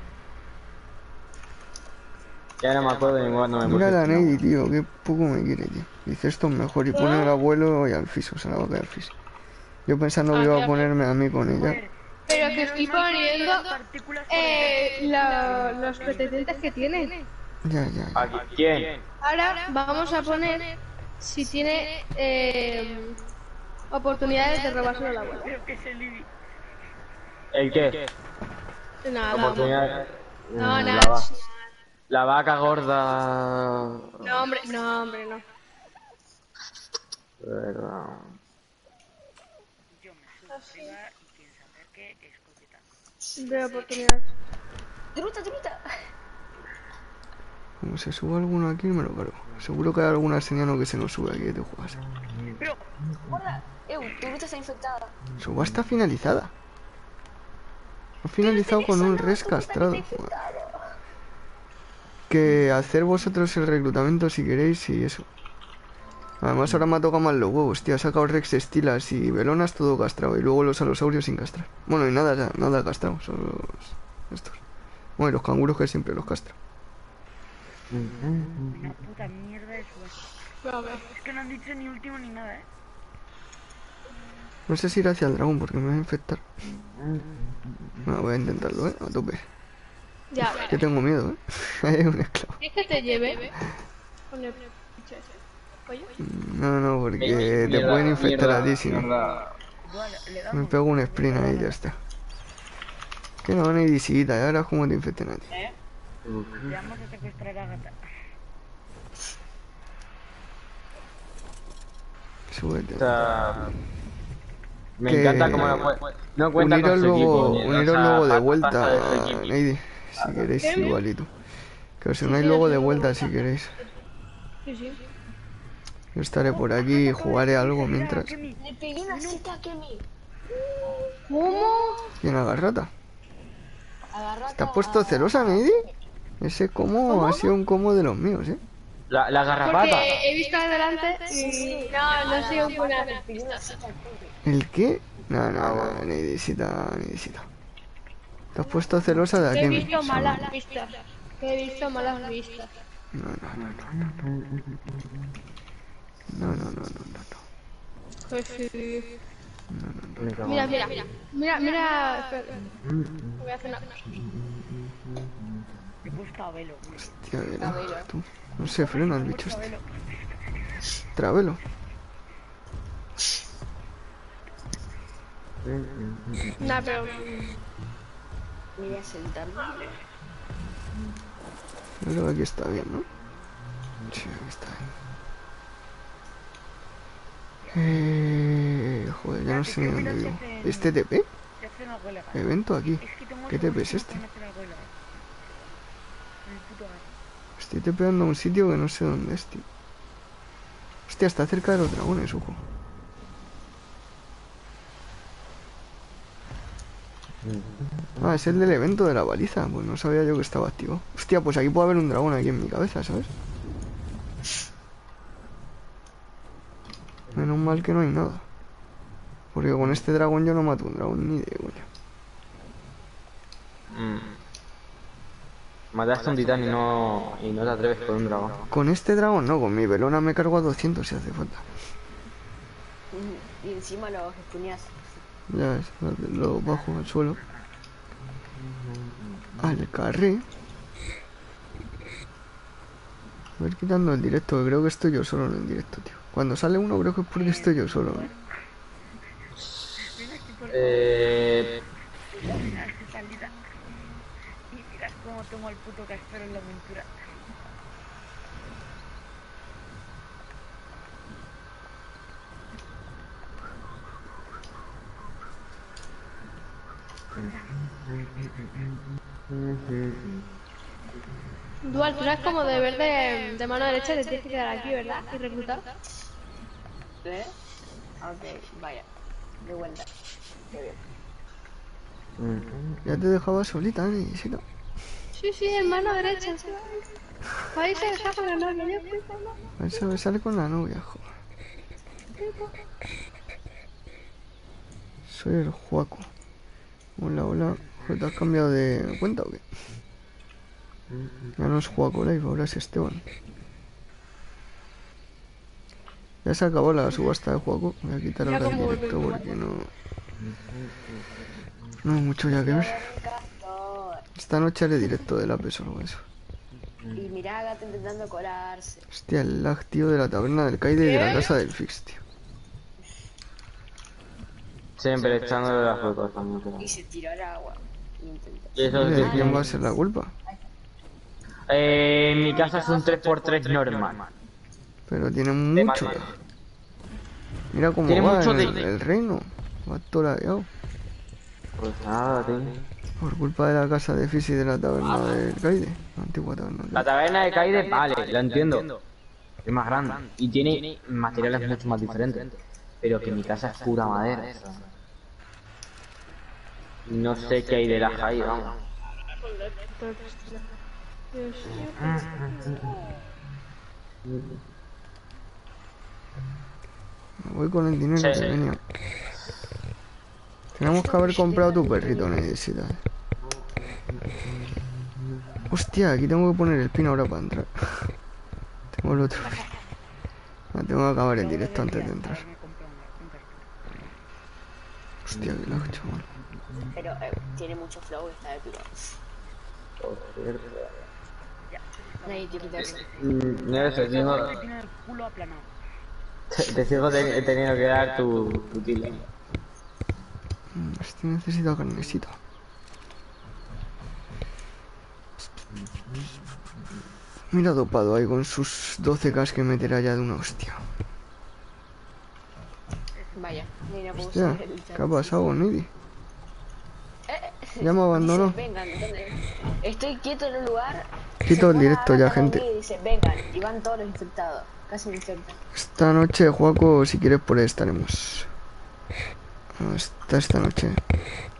Ya no me acuerdo ni cuándo me Mira puse. la Nady, tío, qué poco me quiere, tío. Dice esto es mejor y pone al abuelo y al Fis, o sea, la vaca y al Fis. Yo pensando que iba a ponerme a mí con ella. Joder, Pero que menos estoy mal que poniendo las partículas por eh, la- los pretendentes que tiene. Ya, ya, ya. ¿Aquí? ¿Quién? Ahora vamos a poner si tiene eh, oportunidades de robárselo al abuelo. Creo que es el Eevee. ¿El qué? Nada, no, Oportunidad. no, Mm, nada. La, va- la vaca gorda. No, hombre, no, hombre, no. Verdad. Yo me subo arriba y quien se acerque escopeta. De oportunidades. ¡Truta, truta! Como se sube alguno aquí, me lo cargo. Seguro que hay alguna arseniano que se nos sube aquí, te juegas. Pero, ¡Hola! ¡Ew! ¡Truta está infectada! Suba está finalizada. Ha finalizado con un res castrado. Joder. Que hacer vosotros el reclutamiento si queréis y eso. Además ahora me ha tocado más los huevos, tío. Ha sacado Rex Estilas y Velonas todo castrado. Y luego los alosaurios sin castrar. Bueno, y nada, nada castrado. Solo los... estos. Bueno, y los canguros que siempre los castran. una puta mierda de suerte. Es que no han dicho ni último ni nada, eh. No sé si ir hacia el dragón porque me va a infectar. Bueno, voy a intentarlo, eh. A tope. Ya, Que tengo miedo, eh. Hay un esclavo. ¿quieres que te lleve? Con el bicho ese. Coño. No, no, porque te Mierda, pueden infectar mierda, a ti si no. mierda. Igual, le Me damos. pego un sprint ahí y ya está. Que no, ni visita, y ahora como te infecten a ti. Le vamos a secuestrar a Gata. Súbete. O sea, me Que- encanta cómo no, cu- no cuenta Uniros con su luego, equipo. ni- o uniros sea, luego de pa- vuelta, pasa de su equipo. Neidi, si queréis igualito. Que os unáis luego de vuelta si queréis. Sí, sí. Yo estaré por aquí y jugaré algo mientras. Kemi, ¡Le pegué una cita a Kemi! ¿Cómo? ¿Quién agarrata? Agarrate. ¿Te has puesto celosa, Neidi? Ese como ha sido un como de los míos, eh. La, la garrapata. Porque he visto adelante y no, no soy un buena. Le pegué una cita al pobre. ¿El qué? No, no, no, Neidicita, Neidicita. Te has puesto celosa de Que he aquí. visto malas vistas. Que he visto malas vistas. No, no, no, no, no. No, no, no, no, no, no. Pues sí. Me cago Mira, en- mira, mira. Mira, mira. espera. Voy a hacer una cosa. he puesto a Velo. Hostia, mira, tú. No se frena el bicho este. Travelo. Nah, pero... Me voy a sentar. Yo creo que aquí está bien, ¿no? Sí, aquí está bien. Eh... Joder, ya no sé ni dónde vivo. ¿Este T P? Se hacen algo legal. Evento aquí. Es que tengo ¿Qué T P segurísimo es que este? van a hacer algo ilegal. En el puto gato. Estoy tepeando a un sitio que no sé dónde es, tío. Hostia, está cerca de los dragones, ojo. Ah, es el del evento de la baliza. Pues no sabía yo que estaba activo. Hostia, pues aquí puede haber un dragón aquí en mi cabeza, ¿sabes? Menos mal que no hay nada. Porque con este dragón yo no mato un dragón ni de coña. Mm. Mataste un titán y no, y no te atreves con un dragón. Con este dragón no, con mi velona me cargo a doscientos si hace falta. Y encima los estuneas. Ya ves, lo bajo al suelo. Al carré. Voy a ir quitando el directo, que creo que estoy yo solo en el directo, tío. Cuando sale uno creo que es porque estoy yo solo, ¿eh? Eh... Mira su salida. Y mirad cómo tomo el puto caspero en la montura. Dual, tú eres como de verde de mano derecha y te tienes que quedar aquí, ¿verdad? Y reclutar. ¿Eh? Ok, vaya. De vuelta. Qué bien. Ya te dejaba solita, ¿eh? Sí, no. Sí, sí, en mano derecha. Sí. Ahí se besa con la novia. Yo fui con la A ver si me sale con la novia, joder. Soy el Juaco. Hola, hola. Joder, ¿te has cambiado de cuenta o qué? Ya no es Juaco Live, ahora es Esteban. Ya se acabó la subasta de Juaco. Voy a quitar ahora el directo porque no... No hay mucho ya que ver. Esta noche haré directo de la P E S o algo de eso. Y mirá a Gato intentando colarse. Hostia, el lag, tío, de la taberna del Kaide y de la casa del Fix, tío. Siempre echándole las fotos también. Y se tiró al agua. Y intentó. Y eso ¿De es que quién va a ser la culpa? Eh, en mi casa es un tres por tres normal. Pero tiene mucho lag. Mira cómo Tiene va mucho el, de- el reino. Va todo ladeado. Pues nada, tío. Por culpa de la casa de Fix y de la taberna del Kaide. La antigua taberna del La Kaide. taberna de Kaide, vale, lo entiendo. Es más grande y tiene materiales mucho más diferentes. Pero que mi casa es pura madera. O sea. No sé qué hay de la ahí, vamos. Me voy con el dinero Sí, que sí. venía. Tenemos que haber comprado tu perrito, necesidad. Hostia, aquí tengo que poner el pin ahora para entrar. Tengo el otro. Ah, tengo que acabar el directo antes de entrar. Me compré un dragón. Hostia, que lag, chaval. Pero eh, tiene mucho flow, está épico. Nadie tiene que quitarse. Mm, No sé, tengo, Este tiene el culo aplanado. te, te sigo te- teniendo que dar tu, tu tilde. Mm, Este necesita carnesita. Mira dopado ahí con sus doce K que meterá ya de una hostia. Vaya, ni no puedo Hostia, usar el chat. ¿qué ha pasado, Nidi? Eh, Ya me abandonó. dice, vengan, ¿dónde? Estoy quieto en un lugar. Quito se el pone directo a ya, Gato gente. conmigo y dice, vengan, y van todos los infectados. Casi me infectan. Esta noche, Juaco, si quieres por ahí estaremos. Hasta esta noche.